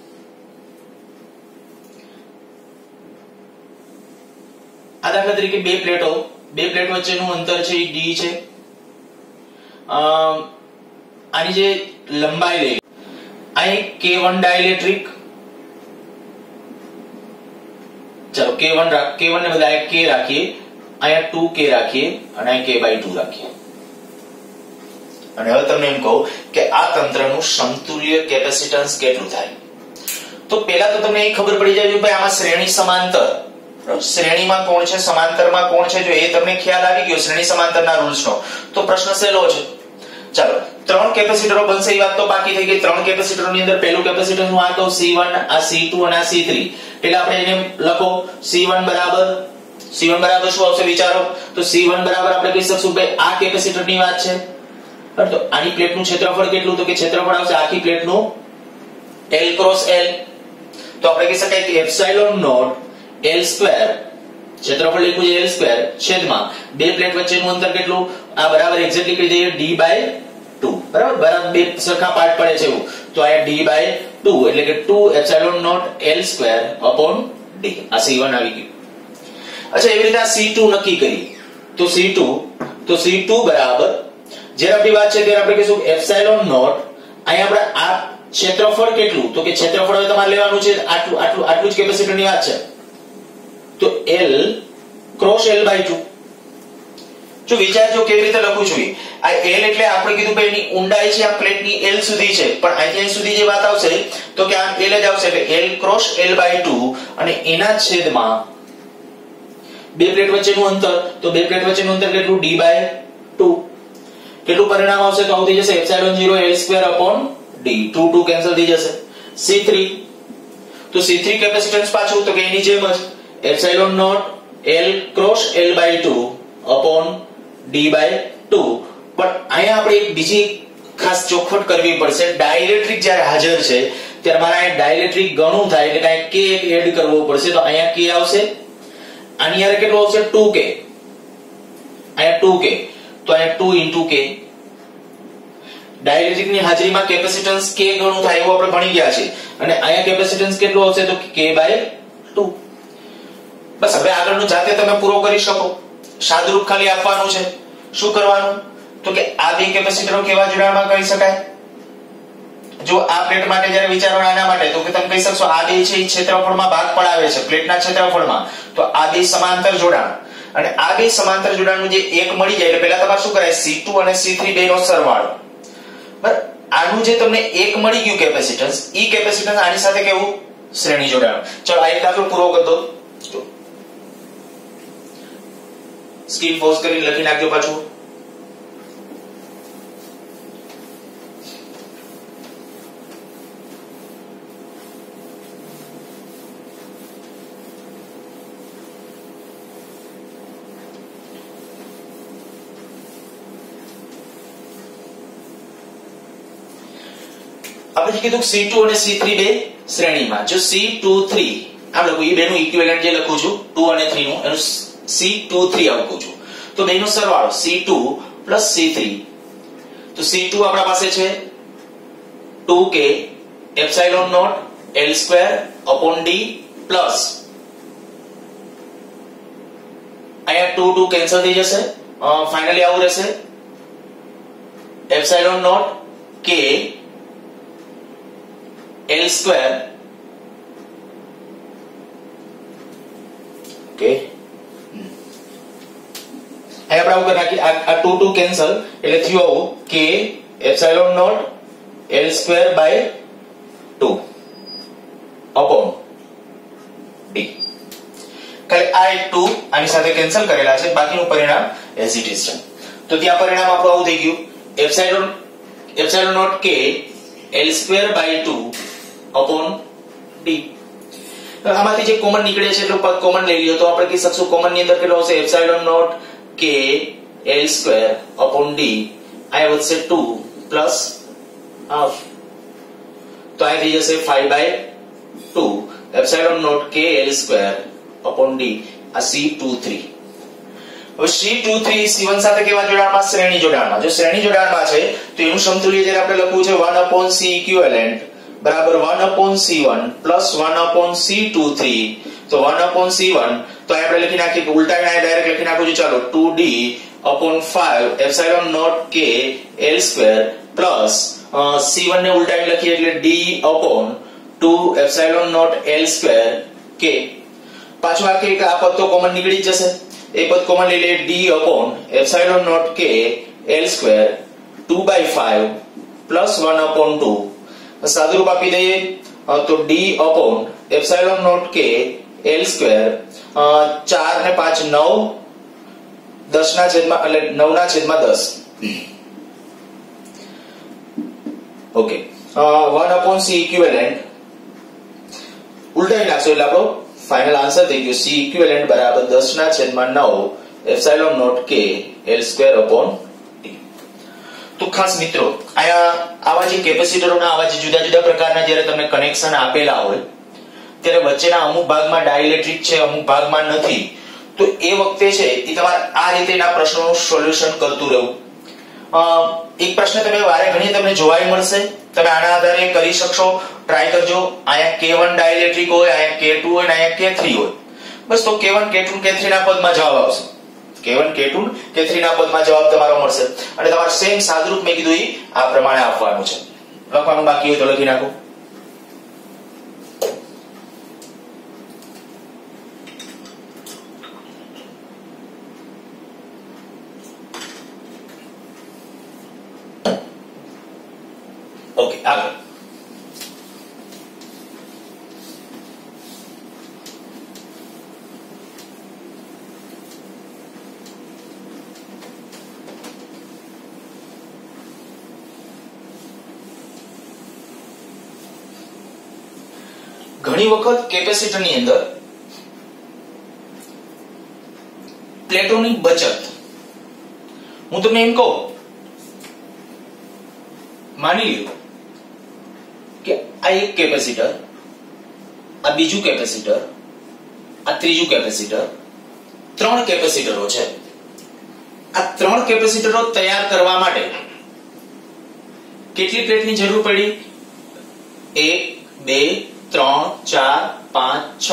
આ દાખલા તરીકે બે પ્લેટો, બે પ્લેટ વચ્ચેનું અંતર છે એ ડી છે. આની જે લંબાઈ લઈ, અહીં કે વન ડાઇલેક્ટ્રિક, ચાલો કે વન કે વન ને બદલે કે રાખીએ, અહીંયા ટુ કે રાખીએ અને અહીં કે બાય ટુ રાખીએ. અને હવે તમને એમ કહું કે આ તંત્રનું સમતુલ્ય કેપેસિટન્સ કેટલું થાય? તો પહેલા તો તમને એ ખબર પડી જાય ભાઈ આમાં શ્રેણી સમાંતર, શ્રેણીમાં કોણ છે, સમાંતરમાં કોણ છે, જો એ તમને ખ્યાલ આવી ગયો શ્રેણી સમાંતરના રૂલ્સનો તો પ્રશ્ન સહેલો છે. ચાલો ત્રણ કેપેસિટરો બનશે એ વાત તો બાકી થઈ ગઈ. ત્રણ કેપેસિટરોની અંદર પહેલું કેપેસિટર હું આ કહું સી વન, આ સી ટુ અને આ સી થ્રી. એટલે આપણે એને લખો સી વન બરાબર સી વન બરાબર શું આવશે વિચારો? તો સી વન બરાબર આપણે કહી શકશું ભાઈ આ કેપેસિટરની વાત છે. તો આની પ્લેટનું ક્ષેત્રફળ કેટલું? તો કે ક્ષેત્રફળ આવશે આખી પ્લેટનું L ક્રોસ L. તો આપણે કહી શકાય કે એપ્સિલોન નોટ L સ્ક્વેર, ક્ષેત્રફળ લખ્યું છે L સ્ક્વેર છેદમાં બે પ્લેટ વચ્ચેનું અંતર કેટલું? આ બરાબર એક્ઝેક્ટલી કહી દઈએ d બાય ટુ. બરાબર બરાબર બે સરખા પાર્ટ પડે છે એવું. તો આ d બાય ટુ એટલે કે two epsilon naught L square upon d. આ સી વન આવી ગયું. અચ્છા એવી રીતે આ સી ટુ નક્કી કરી. તો સી ટુ તો સી ટુ બરાબર જ્યારે આપણી વાત છે ત્યારે આપણે કહીશું એપ્સિલોન નોટ અહીં આપણે આ ક્ષેત્રફળ કેટલું? તો કે ક્ષેત્રફળ હવે તમારે લેવાનું છે આટલું આટલું આટલું જ કેપેસિટરની વાત છે. તો L cross L by two. જો વિચારજો કેવી રીતે લખું છું. આ L એટલે આપણે કીધું ભાઈ એની ઊંડાઈ છે આ પ્લેટની L સુધી છે, પણ અહીંયા સુધી જે વાત આવશે તો કે આ L જ આવશે એટલે L cross L by two અને એના છેદમાં બે પ્લેટ વચ્ચેનું અંતર. તો બે પ્લેટ વચ્ચેનું અંતર કેટલું? d by two. કેટલું પરિણામ આવશે? તો આવું થઈ જશે epsilon zero L square upon d. Two two cancel થઈ જશે. સી થ્રી તો સી થ્રી કેપેસિટન્સ પાછું તો કે એની જેમ જ epsilon naught L cross L by two upon d by two. પણ અહીંયા આપણે એક બીજી ખાસ ચોખવટ કરવી પડશે. ડાઇલેક્ટ્રિક જ્યારે હાજર છે ત્યારે મારે અહીંયા ડાઇલેક્ટ્રિક ઘણું થાય એટલે કાંઈ k એડ કરવો પડશે. તો અહીંયા k આવશે, આની યારે કેટલું આવશે? ટુ કે. અહીંયા ટુ કે તો અહીંયા ટુ ઇન્ટુ કે. ડાઇલેક્ટ્રિક ની હાજરીમાં કેપેસિટન્સ k ગણું થાય એવું આપણે ભણી ગયા છે. અને અહીંયા કેપેસિટન્સ કેટલું આવશે? તો k બાય ટુ. બસ હવે આગળનું જાતે તમે પૂરો કરી શકો. સાદુરૂપ ખાલી આપવાનું છે. શું કરવાનું? તો કે આ બે કેપેસિટરો કેવા જોડાણમાં કહી શકાય? જો આ પ્લેટ માટે જ્યારે વિચારો આના માટે તો કે તમે કહી શકશો આ બે છે એ ક્ષેત્રફળમાં ભાગ પડાવે છે પ્લેટના ક્ષેત્રફળમાં. તો આ બે સમાંતર જોડાણ અને આ બે સમાંતર જોડાણનું જે એક મળી જાય એટલે પહેલા તમારે શું કરાય? સી ટુ અને સી થ્રી બેનો સરવાળો. બરાબર આનું જે તમને એક મળી ગયું કેપેસિટન્સ ઈ કેપેસિટન્સ આની સાથે કેવું? શ્રેણી જોડાણ. ચલો આ એક દાખલો પૂરો કરી દો. સ્ક્રીન પોઝ કરીને લખી નાખજો પાછું. આપણે કીધું સી ટુ અને સી થ્રી બે શ્રેણીમાં. જો સી ટુ થ્રી આમ લખું એ બેનું ઇક્વિવેલન્ટ જે લખું છું ટુ અને થ્રી નું એનું સી ટુ થ્રી લખું છું. તો બેનો સરવાળો C two plus C three. તો સી ટુ આપણા પાસે છે two K epsilon naught L square upon d plus અહીંયા ટુ ટુ કેન્સલ થઈ જશે. ફાઇનલી આવું રહેશે epsilon not k L square okay. આપણે આવું કરી નાખી આ ટુ ટુ કેન્સલ એટલે થયું આવું k epsilon naught L square by two upon d. ખાલી આ એક ટુ આની સાથે કેન્સલ કરેલા છે, બાકીનું પરિણામ એઝ ઇટ ઇઝ છે. તો ત્યાં પરિણામ આપણું આવું થઈ ગયું epsilon epsilon not k L square by two upon d. આમાંથી જે કોમન નીકળે છે એટલું પદ કોમન લઈ લ્યો તો આપણે કહી શકશું કોમન ની અંદર કેટલો હશે? Epsilon not k L square upon d. આ વધશે ટુ પ્લસ હાફ તો આ થઈ જશે five by two epsilon not k L square upon d. આ સી ટુ થ્રી. હવે C two three C one સાથે કેવા જોડાણમાં? શ્રેણી જોડાણમાં. જો શ્રેણી જોડાણમાં છે તો એનું સમતુલ્ય જ્યારે આપણે લખવું છે વન અપોન c ઇક્વિવેલન્ટ બરાબર one upon C one plus one upon C two three. તો વન અપોન સી વન તો આપણે લખી નાખીએ કે ઉલટાવીને આ ડાયરેક્ટ લખી નાખું છું. ચાલો two D upon five epsilon naught K L square plus C one ને ઉલટાવીને લખીએ એટલે d upon two epsilon naught L square k. પાછું આ કે આ પદ તો કોમન નીકળી જ જશે. એ પદ કોમન લઈ લે d upon epsilon not k L square two by five plus one upon two. સાદુરૂપ આપી દઈએ તો d upon epsilon not k L સ્ક્વેર ચાર ને પાંચ નવ દસ ના છેદમાં એટલે નવ ના છેદમાં દસ okay one upon C equivalent ઉલટાવી નાખશો એટલે આપણો ફાઇનલ આન્સર થઈ ગયો સી ઇક્વિવેલન્ટ બરાબર દસ ના છેદમાં નવ epsilon naught K L square upon T. તો ખાસ મિત્રો આયા આવા જે કેપેસિટરોના આવા જે જુદા જુદા પ્રકારના જ્યારે તમને કનેક્શન આપેલા હોય ત્યારે વચ્ચેના અમુક ભાગમાં ડાઇલેક્ટ્રિક છે અમુક ભાગમાં નથી, તો એ વખતે છે એ તમારે આ રીતેના પ્રશ્નોનું સોલ્યુશન કરતું રહેવું. એક પ્રશ્ન તમે વારે ઘણી તમને જોવાય મળશે, તમે આના આધારે કરી શકશો, ટ્રાય કરજો. અહીંયા કે વન ડાઇલેક્ટ્રિક હોય, અહીંયા કે ટુ હોય, અહીંયા કે થ્રી હોય. બસ તો કે વન કે ટુ કે થ્રી ના પદમાં જવાબ આવશે. કે વન કે ટુ કે થ્રી ના પદમાં જવાબ તમારો મળશે અને તમારે સેમ સાદરૂપ મેં કીધું એ આ પ્રમાણે આપવાનું છે. લખવાનું બાકી હોય તો લખી નાખો. ઓકે આગળ ઘણી વખત કેપેસિટરની અંદર પ્લેટોની બચત, હું તમને એમ કહું માની લ્યો કે આ એક કેપેસિટર, આ બીજું કેપેસિટર, આ ત્રીજું કેપેસિટર, ત્રણ કેપેસિટરો છે. આ ત્રણ કેપેસિટરો તૈયાર કરવા માટે કેટલી પ્લેટની જરૂર પડી? એક, બે, ત્રણ, ચાર, પાંચ, છ.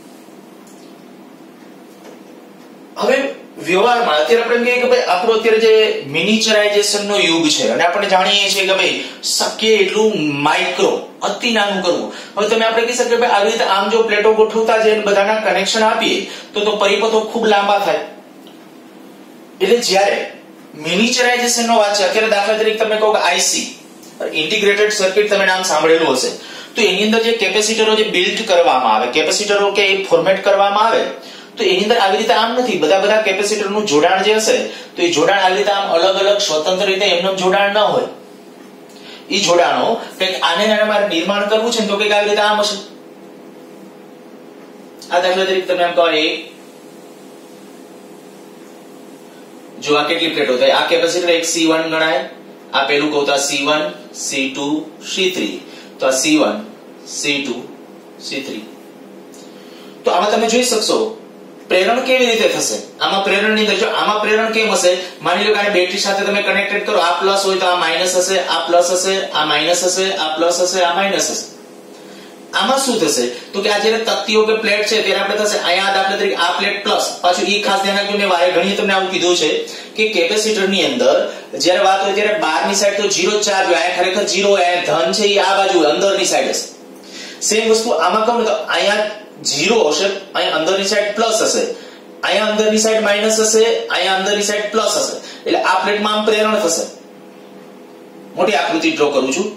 હવે વ્યવહારમાં અત્યારે આપણે કહીએ કે ભાઈ આપણો અત્યારે જે મિનિચરાઇઝેશન નો યુગ છે અને આપણે જાણીએ છીએ કે ભાઈ શક્ય એટલું માઇક્રો અતિ નાનું કરવું. હવે તમે આપણે કહી શકીએ કે આવી રીતે આમ જો પ્લેટો ગોઠવતા જઈને બધાના કનેક્શન આપીએ તો તો પરિપથો ખૂબ લાંબા થાય. એટલે જ્યારે મિનિચરાઇઝેશન નો વાત છે, અત્યારે દાખલા તરીકે તમને કહું કે આઈસી ઇન્ટિગ્રેટેડ સર્કિટ તમે નામ સાંભળેલું હશે, તો એની અંદર જે કેપેસિટરો જે બિલ્ડ કરવામાં આવે, કેપેસિટરો કે ફોર્મેટ કરવામાં આવે, તો એની અંદર આવી રીતે આમ નથી. બધા બધા કેપેસિટરનું જોડાણ જે હશે તો એ જોડાણ આવી રીતે આમ અલગ અલગ સ્વતંત્ર રીતે એમનું જોડાણ ન હોય. એ જોડાણો કંઈક આને મારે નિર્માણ કરવું છે ને તો કંઈક આવી રીતે આમ હશે. આ દાખલા તરીકે તમે આમ કહો એક, જો આ કેટલી પ્લેટો થાય, આ કેપેસિટર એક સી વન ગણાય, આ પેલું કહું તો આ C one, C two, C three, તો આ C one, C two, C three. તો આમાં તમે જોઈ શકશો પ્રેરણ કેવી રીતે થશે. આમાં પ્રેરણની અંદર જો આમાં પ્રેરણ કેમ હશે, માની લો કે આ બેટરી સાથે તમે કનેક્ટેડ કરો, આ પ્લસ હોય તો આ માઇનસ હશે, આ પ્લસ હશે, આ માઇનસ હશે, આ પ્લસ હશે, આ માઇનસ હશે. આમાં શું થશે તો કે આ જ્યારે તકતીઓ કે પ્લેટ છે ત્યારે આપણે થશે અહીંયા દાખલા તરીકે આ પ્લેટ પ્લસ, પાછું એ ખાસ ધ્યાન રાખજો, મેં વારે ઘણી તમને આવું કીધું છે કે કેપેસિટરની અંદર જ્યારે વાત હોય ત્યારે બહારની સાઈડ તો ઝીરો ચાર્જ હોય, અહીંયા ખરેખર ઝીરો હોય, ધન છે એ આ બાજુ અંદરની સાઈડ હશે. સેમ વસ્તુ આમાં કહું તો અહીંયા ઝીરો હશે, અહીંયા અંદરની સાઈડ પ્લસ હશે, અહીંયા અંદરની સાઈડ માઇનસ હશે, અહીંયા અંદરની સાઈડ પ્લસ હશે. એટલે આ પ્લેટમાં આમ પ્રેરણ થશે. મોટી આકૃતિ ડ્રો કરું છું.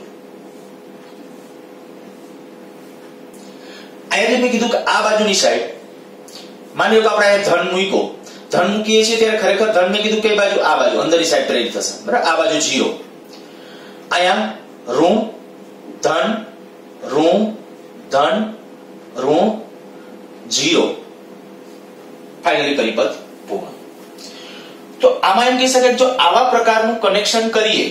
અહીંયા મેં કીધું કે આ બાજુની સાઈડ માની લો કે આપણે અહીંયા ધન મૂક્યો, ધન મૂકીએ છીએ ત્યારે ખરેખર ધન મેં કીધું કઈ બાજુ, આ બાજુ અંદરની સાઈડ પ્રેરિત થશે, બરાબર. આ બાજુ ઝીરો, અહીંયા ઋણ ધન ઋણ ધન ઋણ ઝીરો, ફાઇનલી પરિપથ પૂર્ણ. તો આમાં એમ કહી શકાય જો આવા પ્રકારનું કનેક્શન કરીએ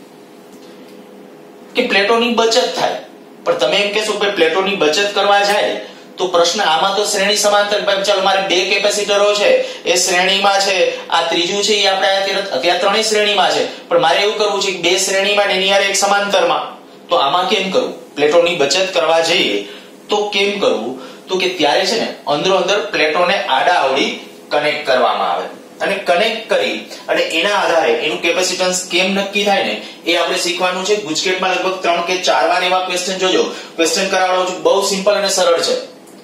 કે પ્લેટોની બચત થાય, પણ તમે એમ કહેશો કે પ્લેટોની બચત કરવા જાય તો પ્રશ્ન આમાં તો શ્રેણી સમાંતર, ચાલો મારે બે કેપેસિટરો છે એ શ્રેણીમાં છે, આ ત્રીજું છે એ આપણે અત્યારે ત્રણેય શ્રેણીમાં છે, પણ મારે એવું કરવું છે કે બે શ્રેણીમાં એની યાર એક સમાંતરમાં. તો આમાં કેમ કરવું? પ્લેટોની બચત કરવા જઈએ તો કેમ કરવું? તો કે ત્યારે છે ને અંદરો અંદર પ્લેટોને આડા અવળી કનેક્ટ કરવામાં આવે અને કનેક્ટ કરી અને એના આધારે એનું કેપેસિટન્સ કેમ નક્કી થાય ને એ આપણે શીખવાનું છે. ગુજકેટમાં લગભગ ત્રણ કે ચાર વાર એવા ક્વેશ્ચન જોજો, ક્વેશ્ચન કરાવવાનો છું, બહુ સિમ્પલ અને સરળ છે.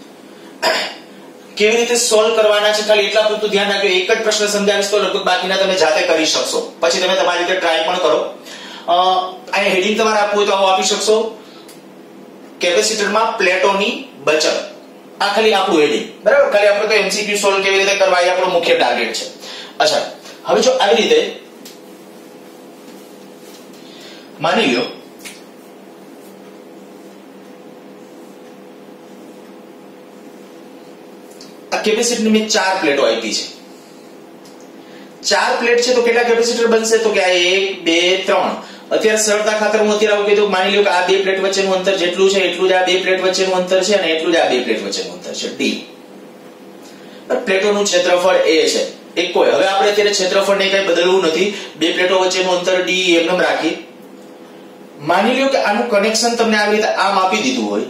કેવી રીતે સોલ્વ કરવાના છે ખાલી એટલા પૂરતું ધ્યાન રાખજો. એક જ પ્રશ્ન સમજાવીશ તો લગભગ બાકીના તમે જાતે કરી શકશો, પછી તમે તમારી રીતે ટ્રાય પણ કરો. અહીંયા હેડિંગ તમારે આપવું હોય તો આવું આપી શકશો, કેપેસિટરમાં પ્લેટોની બચત. આ ખાલી આપણું હેડિંગ, બરાબર. ખાલી આપણે તો એમસીક્યુ સોલ્વ કેવી રીતે કરવા એ આપણો મુખ્ય ટાર્ગેટ છે. અચ્છા, હવે જો આવી રીતે માની લો આ કેપેસિટરની મેં ચાર પ્લેટો આપી છે. ચાર પ્લેટ છે તો કેટલા કેપેસિટર બનશે? તો કે આ એક બે ત્રણ. અત્યારે સરળતા ખાતર હું અત્યારે આવું કીધું, માની લો કે આ બે પ્લેટ વચ્ચેનું અંતર જેટલું છે એટલું જ આ બે પ્લેટ વચ્ચેનું અંતર છે અને એટલું જ આ બે પ્લેટ વચ્ચેનું અંતર છે ડી. પ્લેટોનું ક્ષેત્રફળ એ છે એક કોઈ. હવે આપણે અત્યારે ક્ષેત્રફળને કઈ બદલવું નથી, બે પ્લેટો વચ્ચેનું અંતર ડી એમને રાખી. માની લો કે આનું કનેક્શન તમને આવી રીતે આમ આપી દીધું હોય,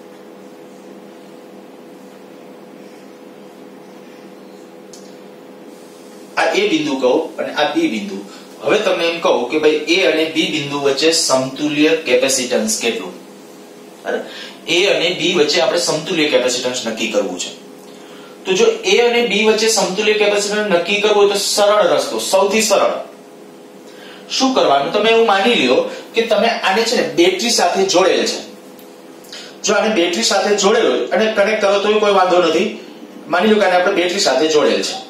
આ એ બિંદુ કહો અને આ બી બિંદુ. હવે તમને એમ કહું કે ભાઈ એ અને બી બિંદુ વચ્ચે સમતુલ્ય કેપેસિટન્સ કેટલું? એ અને બી વચ્ચે આપણે સમતુલ્ય કેપેસિટન્સ નક્કી કરવું છે. તો જો એ અને બી વચ્ચે સમતુલ્ય કેપેસિટન્સ નક્કી કરવું હોય તો સરળ રસ્તો, સૌથી સરળ શું કરવાનું? તમે એવું માની લ્યો કે તમે આને છે ને બેટરી સાથે જોડેલ છે. જો આને બેટરી સાથે જોડેલ હોય અને કનેક્ટ કરો તો કોઈ વાંધો નથી. માની લો કે આને આપણે બેટરી સાથે જોડેલ છે,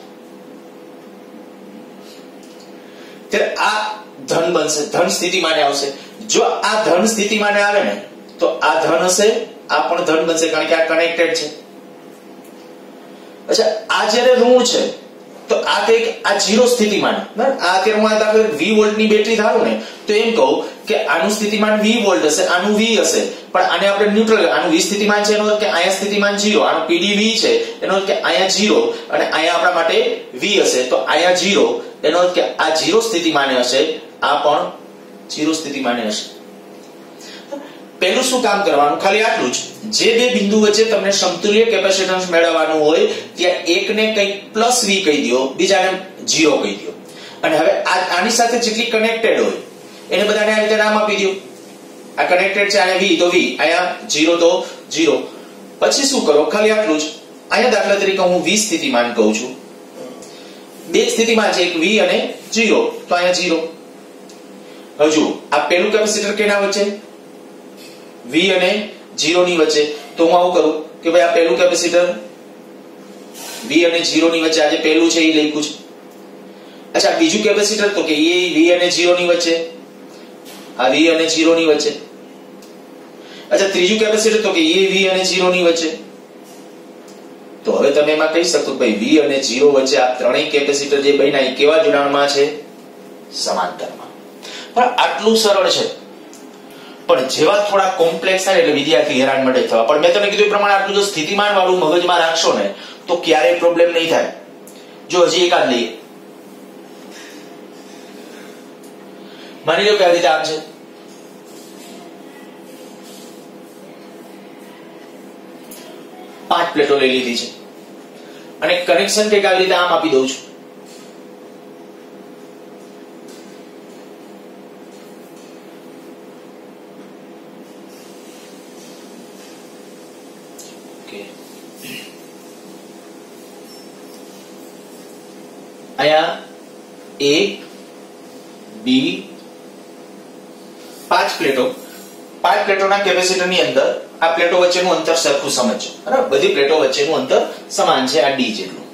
ત્યારે આ ધન બનશે, ધન સ્થિતિમાને આવશે. જો આ ધન સ્થિતિમાને આવે ને તો આ ધન હશે, આ પણ ધન બનશે કારણ કે આ કનેક્ટેડ છે. અચ્છા, આ જ્યારે ઋણ છે તો આ કઈક આ જીરો સ્થિતિમાન, આ અત્યારે હું આ દાખલા વી વોલ્ટ ની બેટરી ધારું ને તો એમ કહું કે આનું સ્થિતિમાન વી વોલ્ટ હશે, આનું વી હશે, પણ આને આપણે ન્યુટ્રલ, આનું વી સ્થિતિમાન છે એનો અર્થ કે અહીંયા સ્થિતિમાન જીરો, આનું પીડી વી છે એનો અર્થ કે અહીંયા જીરો અને અહીંયા આપણા માટે વી હશે તો અહીંયા જીરો, એનો અર્થ કે આ જીરો સ્થિતિમાને હશે, આ પણ જીરો સ્થિતિમાને હશે. પહેલું શું કામ કરવાનું? ખાલી આટલું જ. જે બે બિંદુ વચ્ચે તમને સમતુલ્ય કેપેસિટન્સ મેળવવાનું હોય ત્યાં એકને કંઈક પ્લસ વી કહી દો, બીજાને જીરો કહી દો. અને હવે આની સાથે જેટલી કનેક્ટેડ હોય એને બધાને આ રીતે નામ આપી દો. આ કનેક્ટેડ છે, આને વી તો વી, અહીંયા જીરો તો જીરો. પછી શું કરો? ખાલી આટલું જ. અહીંયા દાખલા તરીકે હું વી સ્થિતિમાન કહું છું, બે સ્થિતિમાન છે, એક વી અને જીરો, તો અહીંયા જીરો. હજુ આ પેલું કેપેસિટર કેના વચ્ચે? વી અને જીરો ની વચ્ચે. તો હું આવું કરું કે ભાઈ આ પહેલું કેપેસિટર વી અને જીરો ની વચ્ચે, આજે પહેલું છે એ લખ્યું છે. અચ્છા, બીજું કેપેસિટર તો કે એ વી અને જીરો ની વચ્ચે, આ વી અને જીરો ની વચ્ચે. અચ્છા, ત્રીજું કેપેસિટર તો કે એ વી અને જીરો ની વચ્ચે. તો હવે તમે એમાં કહી શકો ભાઈ વી અને જીરો વચ્ચે આ ત્રણેય કેપેસિટર જે બન્યા એ કેવા જોડાણમાં છે? સમાંતરમાં. પણ આટલું સરળ છે, પણ જેવા થોડા કોમ્પ્લેક્સ થાય એટલે વિદ્યાર્થી હેરાન મળે થવા. પણ મેં તમને કીધું એ પ્રમાણે આટલું જો સ્થિતિમાન વાળું મગજમાં રાખશો ને તો ક્યારેય પ્રોબ્લેમ નહીં થાય. જો હજી એકાદ લઈએ, માની લો કે આ રીતે આમ છે, પાંચ પ્લેટો લઈ લીધી છે અને કનેક્શન કંઈક આવી રીતે આમ આપી દઉં છું. અહીંયા એ બી પાંચ પ્લેટો, પાંચ પ્લેટોના કેપેસિટરની અંદર આ પ્લેટો વચ્ચેનું અંતર સરખું સમજો. બરાબર, બધી પ્લેટો વચ્ચેનું અંતર સમાન છે, આ ડી જેટલું.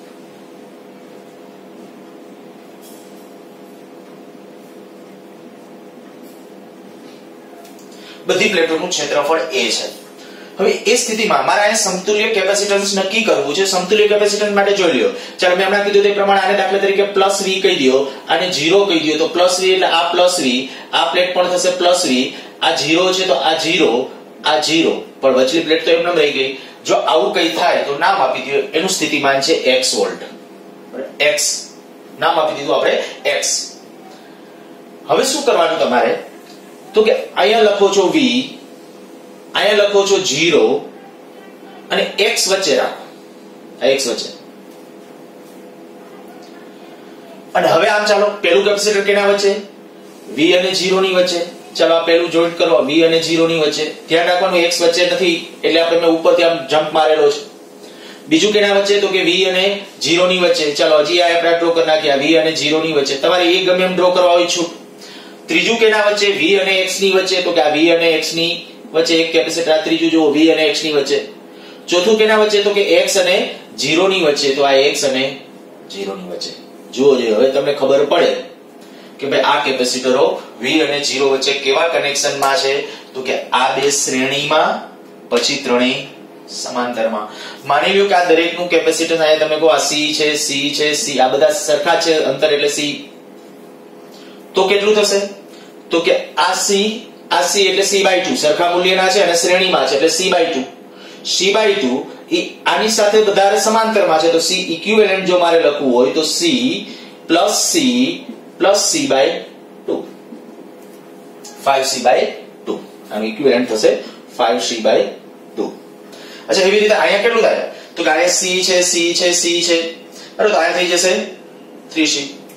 બધી પ્લેટોનું ક્ષેત્રફળ એ છે. હવે એ સ્થિતિમાં મારે અહીંયા સમતુલ્ય કેપેસિટન્સ નક્કી કરવું છે. સમતુલ્ય કેપેસિટન્સ માટે જોઈ લ્યો. ચાલો મેં હમણાં કીધું તે પ્રમાણે આને દાખલા તરીકે પ્લસ વી કહી દો, આને જીરો કહી દો. તો પ્લસ વી એટલે આ પ્લસ વી, આ પ્લેટ પણ થશે પ્લસ વી, આ જીરો છે તો આ જીરો, આ જીરો, પણ વચલી પ્લેટ તો એમને રહી ગઈ. જો આવું કઈ થાય તો નામ આપી દો, એનું સ્થિતિમાન છે એક્સ વોલ્ટ. એક્સ નામ આપી દીધું આપણે એક્સ. હવે શું કરવાનું તમારે? તો કે અહીંયા લખો છો વી, અહીંયા લખો છો જીરો અને એક્સ વચ્ચે રાખો, આ એક્સ વચ્ચે. અને હવે આમ ચાલો પેલું કેપેસિટર કેના વચ્ચે? વી અને જીરો ની વચ્ચે. ચાલો આ પેલું જોઈન્ટ કરો, વી અને જીરો ની વચ્ચે. ધ્યાન રાખવાનું એક્સ વચ્ચે નથી એટલે આપણે મેં ઉપરથી આમ જમ્પ મારેલો છે. બીજું કેના વચ્ચે? તો કે વી અને જીરો ની વચ્ચે. ચાલો હજી આ આપણે ડ્રો કરી નાખ્યા, વી અને જીરો ની વચ્ચે. તમારે એ ગમે એમ ડ્રો કરવા હોય છૂટ. ત્રીજું કેના વચ્ચે? વી અને એક્સ ની વચ્ચે. તો કે આ વી અને એક્સ ની વચ્ચે એક કેપેસિટર, આ ત્રીજું જુઓ વી અને એક્સ ની વચ્ચે. ચોથું કેના વચ્ચે? તો કે એક્સ અને જીરો ની વચ્ચે. તો આ એક્સ અને જીરો ની વચ્ચે. જુઓ જો હવે તમને ખબર પડે કે ભાઈ આ કેપેસિટરો વી અને જીરો વચ્ચે કેવા કનેક્શનમાં છે. તો કે આ બે શ્રેણીમાં, પછી ત્રણેય समांतરમાં માની લ્યો કે આ દરેકનું કેપેસિટન્સ આયા તમે કહો આ C છે C છે C આ બધા સરખા છે અંતર એટલે C તો કેટલું થશે તો કે આ C આ C એટલે C by two સરખા મૂલ્યના છે અને શ્રેણીમાં છે એટલે C by two C by two એ આની સાથે વધારે સમાંતરમાં છે તો C ઇક્વિવેલન્ટ જો મારે લખવું હોય તો C plus C plus C by two five C by two આનું ઇક્વિવેલન્ટ થશે five C by two अच्छा એવી રીતે અહીંયા કેટલું થાય તો કે અહીંયા C છે C છે C છે બરાબર તો અહીંયા થઈ જશે three C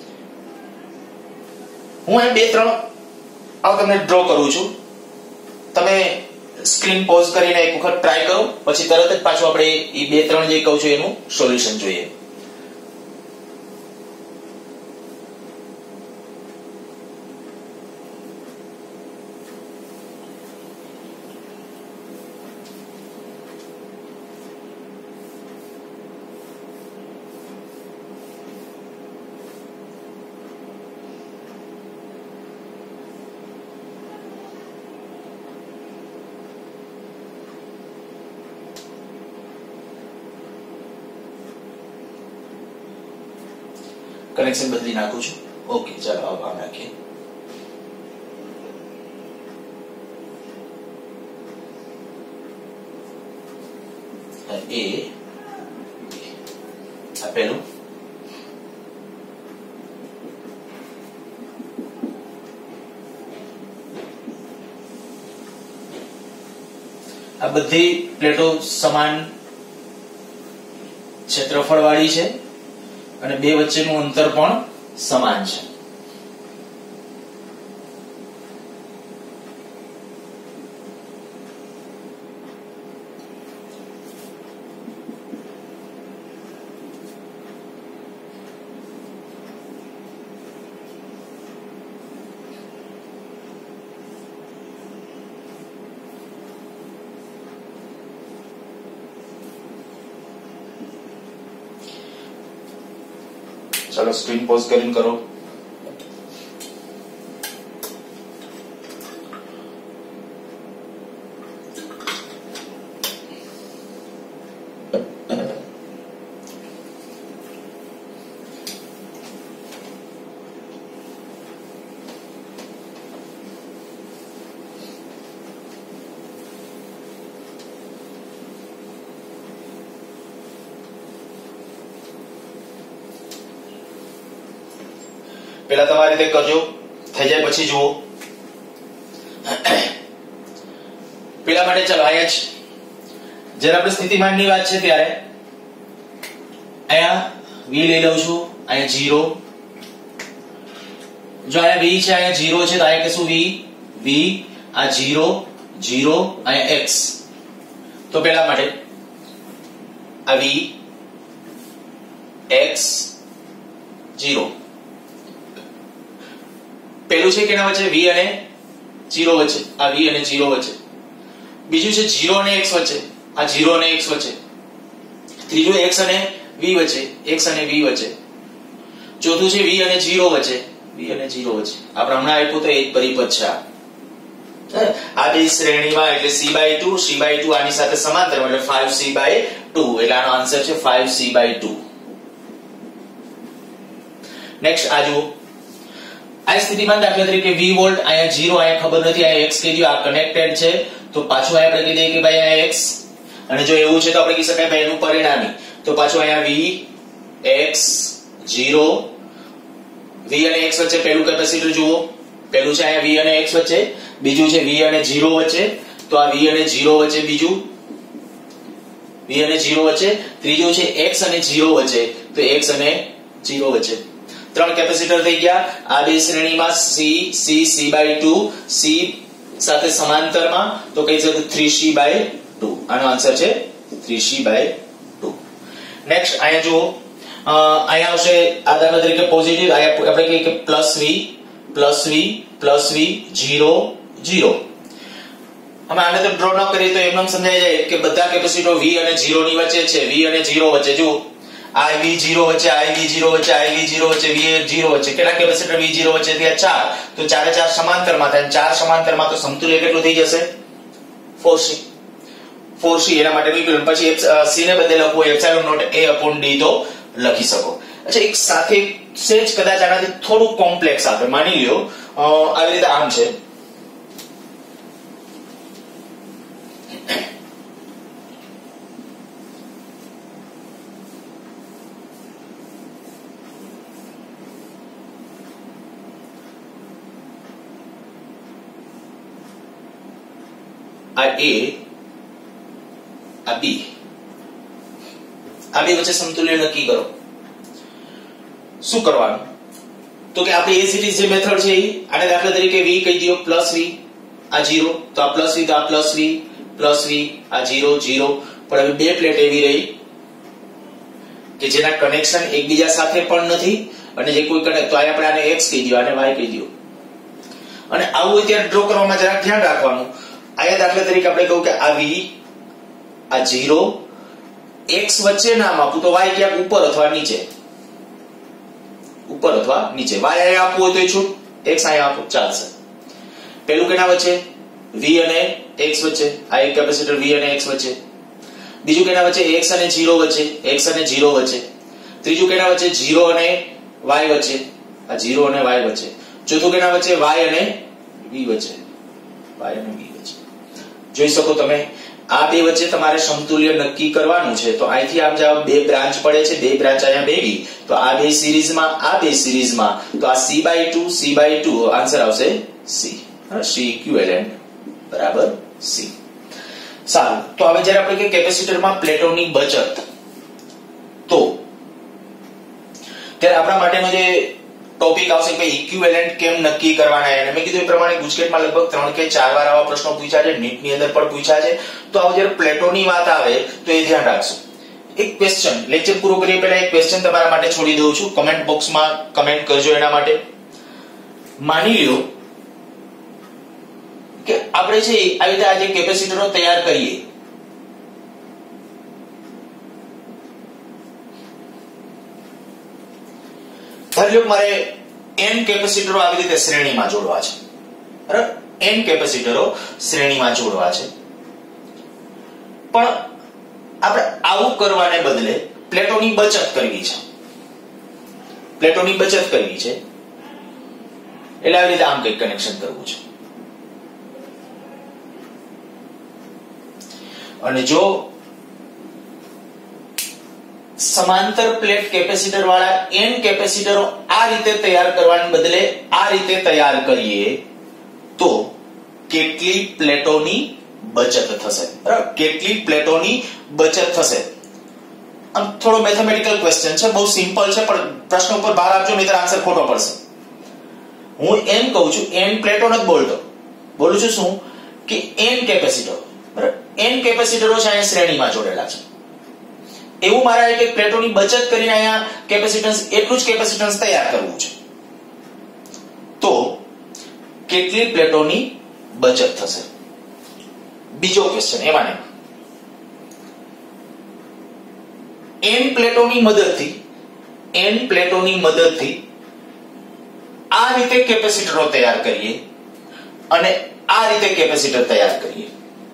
હું અહીં બે ત્રણ આવ તમને ડ્રો કરું છું તમે સ્ક્રીન પોઝ કરીને એક વખત ટ્રાય કરો પછી તરત જ પાછું આપણે એ બે ત્રણ જે કહું છું એનું સોલ્યુશન જોઈએ कनेक्शन बदली नाखू छू ओके चलो अब आम नाखिए ए आ पहलू आ बधी प्लेटो समान क्षेत्रफळ वाળી છે અને બે વચ્ચેનું અંતર પણ સમાન છે चलो स्क्रीन पॉज કરીને કરો પેલા તમારી રીતે કરજો થઈ જાય પછી જુઓ પેલા માટે ચલો અહીંયા જ જ્યારે આપણે સ્થિતિમાનની વાત છે ત્યારે અહીંયા v લઈ લઉં છું અહીંયા zero જો અહીંયા v છે અહીંયા zero છે તો અહીંયા કશું v v આ zero zero અહીંયા x તો પેલા માટે આ v x zero પહેલું છે કેના વચ્ચે v અને zero વચ્ચે આ v અને zero વચ્ચે બીજું છે zero અને x વચ્ચે આ zero અને x વચ્ચે ત્રીજું x અને v વચ્ચે x અને v વચ્ચે ચોથું છે v અને zero વચ્ચે v અને zero વચ્ચે આપણે હમણાં આપ્યું તો એક પરિપથ છે આ બે શ્રેણીમાં એટલે c by two c by two આની સાથે સમાંતર એટલે five c by two એટલે આનો આન્સર છે five c by two next આ જુઓ આ સ્થિતિમાન દાખલા તરીકે v વોલ્ટ અહીંયા zero અહીંયા ખબર નથી અહીંયા x કીધું આ કનેક્ટેડ છે તો પાછું આપણે કહી દઈએ કે ભાઈ અહીંયા x અને જો એવું છે તો આપણે કહી શકાય ભાઈ એનું પરિણામી તો પાછું અહીંયા v x zero v અને x વચ્ચે પહેલું કેપેસિટર જુઓ પહેલું છે અહીંયા v અને x વચ્ચે બીજું છે v અને zero વચ્ચે તો આ v અને zero વચ્ચે બીજું v અને zero વચ્ચે ત્રીજું છે x અને zero વચ્ચે તો x અને zero વચ્ચે ત્રણ કેપેસિટર થઈ ગયા આ બે શ્રેણીમાં c c c by two c સાથે સમાંતરમાં તો કહી શકો three c by two આનો આન્સર છે three c by two next અહીંયા જુઓ અહીંયા આવશે આ દાખલા તરીકે પોઝિટિવ અહીંયા આપણે કહીએ કે plus v plus v plus v zero zero અમે આને તો ડ્રો ન કરીએ તો એમને સમજાઈ જાય કે બધા કેપેસિટર v અને zero ની વચ્ચે છે v અને zero વચ્ચે જુઓ I V zero વચ્ચે I V zero વચ્ચે I V zero વચ્ચે V zero વચ્ચે કેટલા કેપેસિટર V zero વચ્ચે થયા ચાર તો ચારે ચાર સમાંતરમાં થાય ચાર સમાંતરમાં તો સમતુલ્ય કેટલું થઈ જશે four C ફોર સી એના માટેનું ઇક્વિવેલન્ટ, પછી સી ને બદલે લખવું epsilon naught a upon d તો લખી શકો. અચ્છા, એક સાથે સેજ કદાચ આનાથી થોડું કોમ્પ્લેક્સ આપે. માની લ્યો આવી રીતે આમ છે, આ A આ B, આ બે વચ્ચે સમતુલ્ય નક્કી કરો. શું કરવાનું? તો કે આપણે એઝ ઇટ ઇઝ જે મેથડ છે એ આને દાખલા તરીકે v કહી દો પ્લસ v, આ ઝીરો તો આ પ્લસ v, તો આ પ્લસ v પ્લસ v, આ ઝીરો ઝીરો. પણ હવે બે પ્લેટ એવી રહી કે જેના કનેક્શન એકબીજા સાથે પણ નથી, અને જે કોઈ કનેક્ટ, તો આપણે આને x કહી દો, આને y કહી દો. અને આવું હોય ત્યારે ડ્રો કરવામાં જરાક ધ્યાન રાખવાનું. આયા દાખલા તરીકે આપણે કહું કે આ v, આ ઝીરો, x વચ્ચે નામ આપું તો y ક્યાંક ઉપર અથવા નીચે, ઉપર અથવા નીચે. y અહીંયા આપવું હોય તો એ છૂટ, x અહીંયા આપો ચાલશે. પેલું કેના વચ્ચે? v અને x વચ્ચે, આ એક કેપેસિટર v અને x વચ્ચે. બીજું કેના વચ્ચે? x અને ઝીરો વચ્ચે, x અને ઝીરો વચ્ચે. ત્રીજું કેના વચ્ચે? ઝીરો અને y વચ્ચે, આ ઝીરો અને y વચ્ચે. ચોથું કેના વચ્ચે? y અને v વચ્ચે, y અને v વચ્ચે. જોઈ શકો તમે આ બે વચ્ચે તમારે સમતુલ્ય નક્કી કરવાનું છે. તો અહીંથી આમ જવાબ બે બ્રાન્ચ પડે છે, બે બ્રાન્ચ અહીંયા ભેગી, તો આ બે સિરીઝમાં, આ બે સિરીઝમાં, તો આ c by two, c by two answer આવશે c. c ઇક્વિવેલન્ટ બરાબર c. સારું, તો હવે જ્યારે આપણે કે કેપેસિટરમાં પ્લેટોની બચત, તો ત્યારે આપણા માટેનો જે ટોપિક આવશે કે ઇક્વિવેલન્ટ કેમ નક્કી કરવાના. અને મેં કીધું એ પ્રમાણે ગુજકેટમાં લગભગ ત્રણ કે ચાર વાર આવા પ્રશ્નો પૂછ્યા છે, નીટની અંદર પણ પૂછ્યા છે. તો આવો જ્યારે પ્લેટોની વાત આવે તો એ ધ્યાન રાખજો. એક ક્વેશ્ચન લેક્ચર પૂરો કરીએ પહેલા એક ક્વેશ્ચન તમારા માટે છોડી દઉં છું, કમેન્ટ બોક્સમાં કમેન્ટ કરજો એના માટે. માની લ્યો કે આપણે છે આવી રીતે આજે કેપેસિટરો તૈયાર કરીએ, ધારી લો મારે n કેપેસિટરો આવી રીતે શ્રેણીમાં જોડવા છે, બરાબર? n કેપેસિટરો શ્રેણીમાં જોડવા છે, પણ આપણે આવું કરવાને બદલે પ્લેટોની બચત કરવી છે. પ્લેટોની બચત કરવી છે એટલે આવી રીતે આમ કંઈક કનેક્શન કરવું છે. અને જો સમાંતર પ્લેટ કેપેસિટર વાળા n કેપેસિટરો આ રીતે તૈયાર કરવાને બદલે આ રીતે તૈયાર કરીએ તો કેટલી પ્લેટોની બચત થશે? બરાબર, કેટલી પ્લેટોની બચત થશે? આમ થોડો મેથેમેટિકલ ક્વેશ્ચન છે, બહુ સિમ્પલ છે, પણ પ્રશ્ન ઉપર ભાર આપજો નહીતર આન્સર ખોટો પડશે. હું એમ કહું છું n પ્લેટો નથી બોલતો, બોલું છું શું કે n કેપેસિટર, બરાબર? n કેપેસિટરો છે અહીંયા શ્રેણીમાં જોડેલા છે. એવું મારે એક પ્લેટોની બચત કરીને અહીંયા કેપેસિટન્સ, એટલું જ કેપેસિટન્સ તૈયાર કરવું છે. તો કેટલી પ્લેટોની બચત થશે? બીજો ક્વેશ્ચન એમાં n પ્લેટોની મદદથી n પ્લેટોની મદદથી આ રીતે કેપેસિટરો તૈયાર કરીએ અને આ રીતે કેપેસિટર તૈયાર કરીએ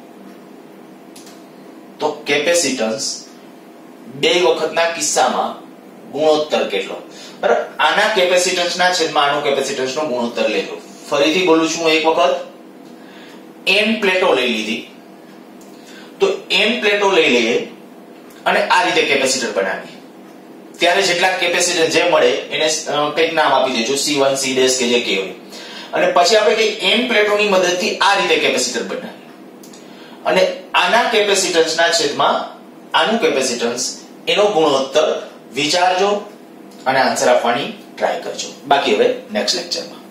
તો કેપેસિટન્સ બે વખતના કિસ્સામાં ગુણોત્તર કેટલો? બરાબર, આના કેપેસિટન્સના છેદમાં આનું કેપેસિટન્સનો ગુણોત્તર લેજો. ફરીથી બોલું છું એક વખત, n પ્લેટો લઈ લીધી, તો n પ્લેટો લઈ લઈએ અને આ રીતે કેપેસિટર બનાવીએ, ત્યારે જેટલા કેપેસિટર જે મળે એને કંઈક નામ આપી દેજો, સી વન સી ડેશ કે જે કહેવાય. અને પછી આપણે કે n પ્લેટોની મદદથી આ રીતે કેપેસિટર બનાવીએ અને આના કેપેસિટન્સના છેદમાં આનું કેપેસિટન્સ, એનો ગુણોત્તર વિચારજો અને આન્સર આપવાની ટ્રાય કરજો. બાકી હવે નેક્સ્ટ લેક્ચરમાં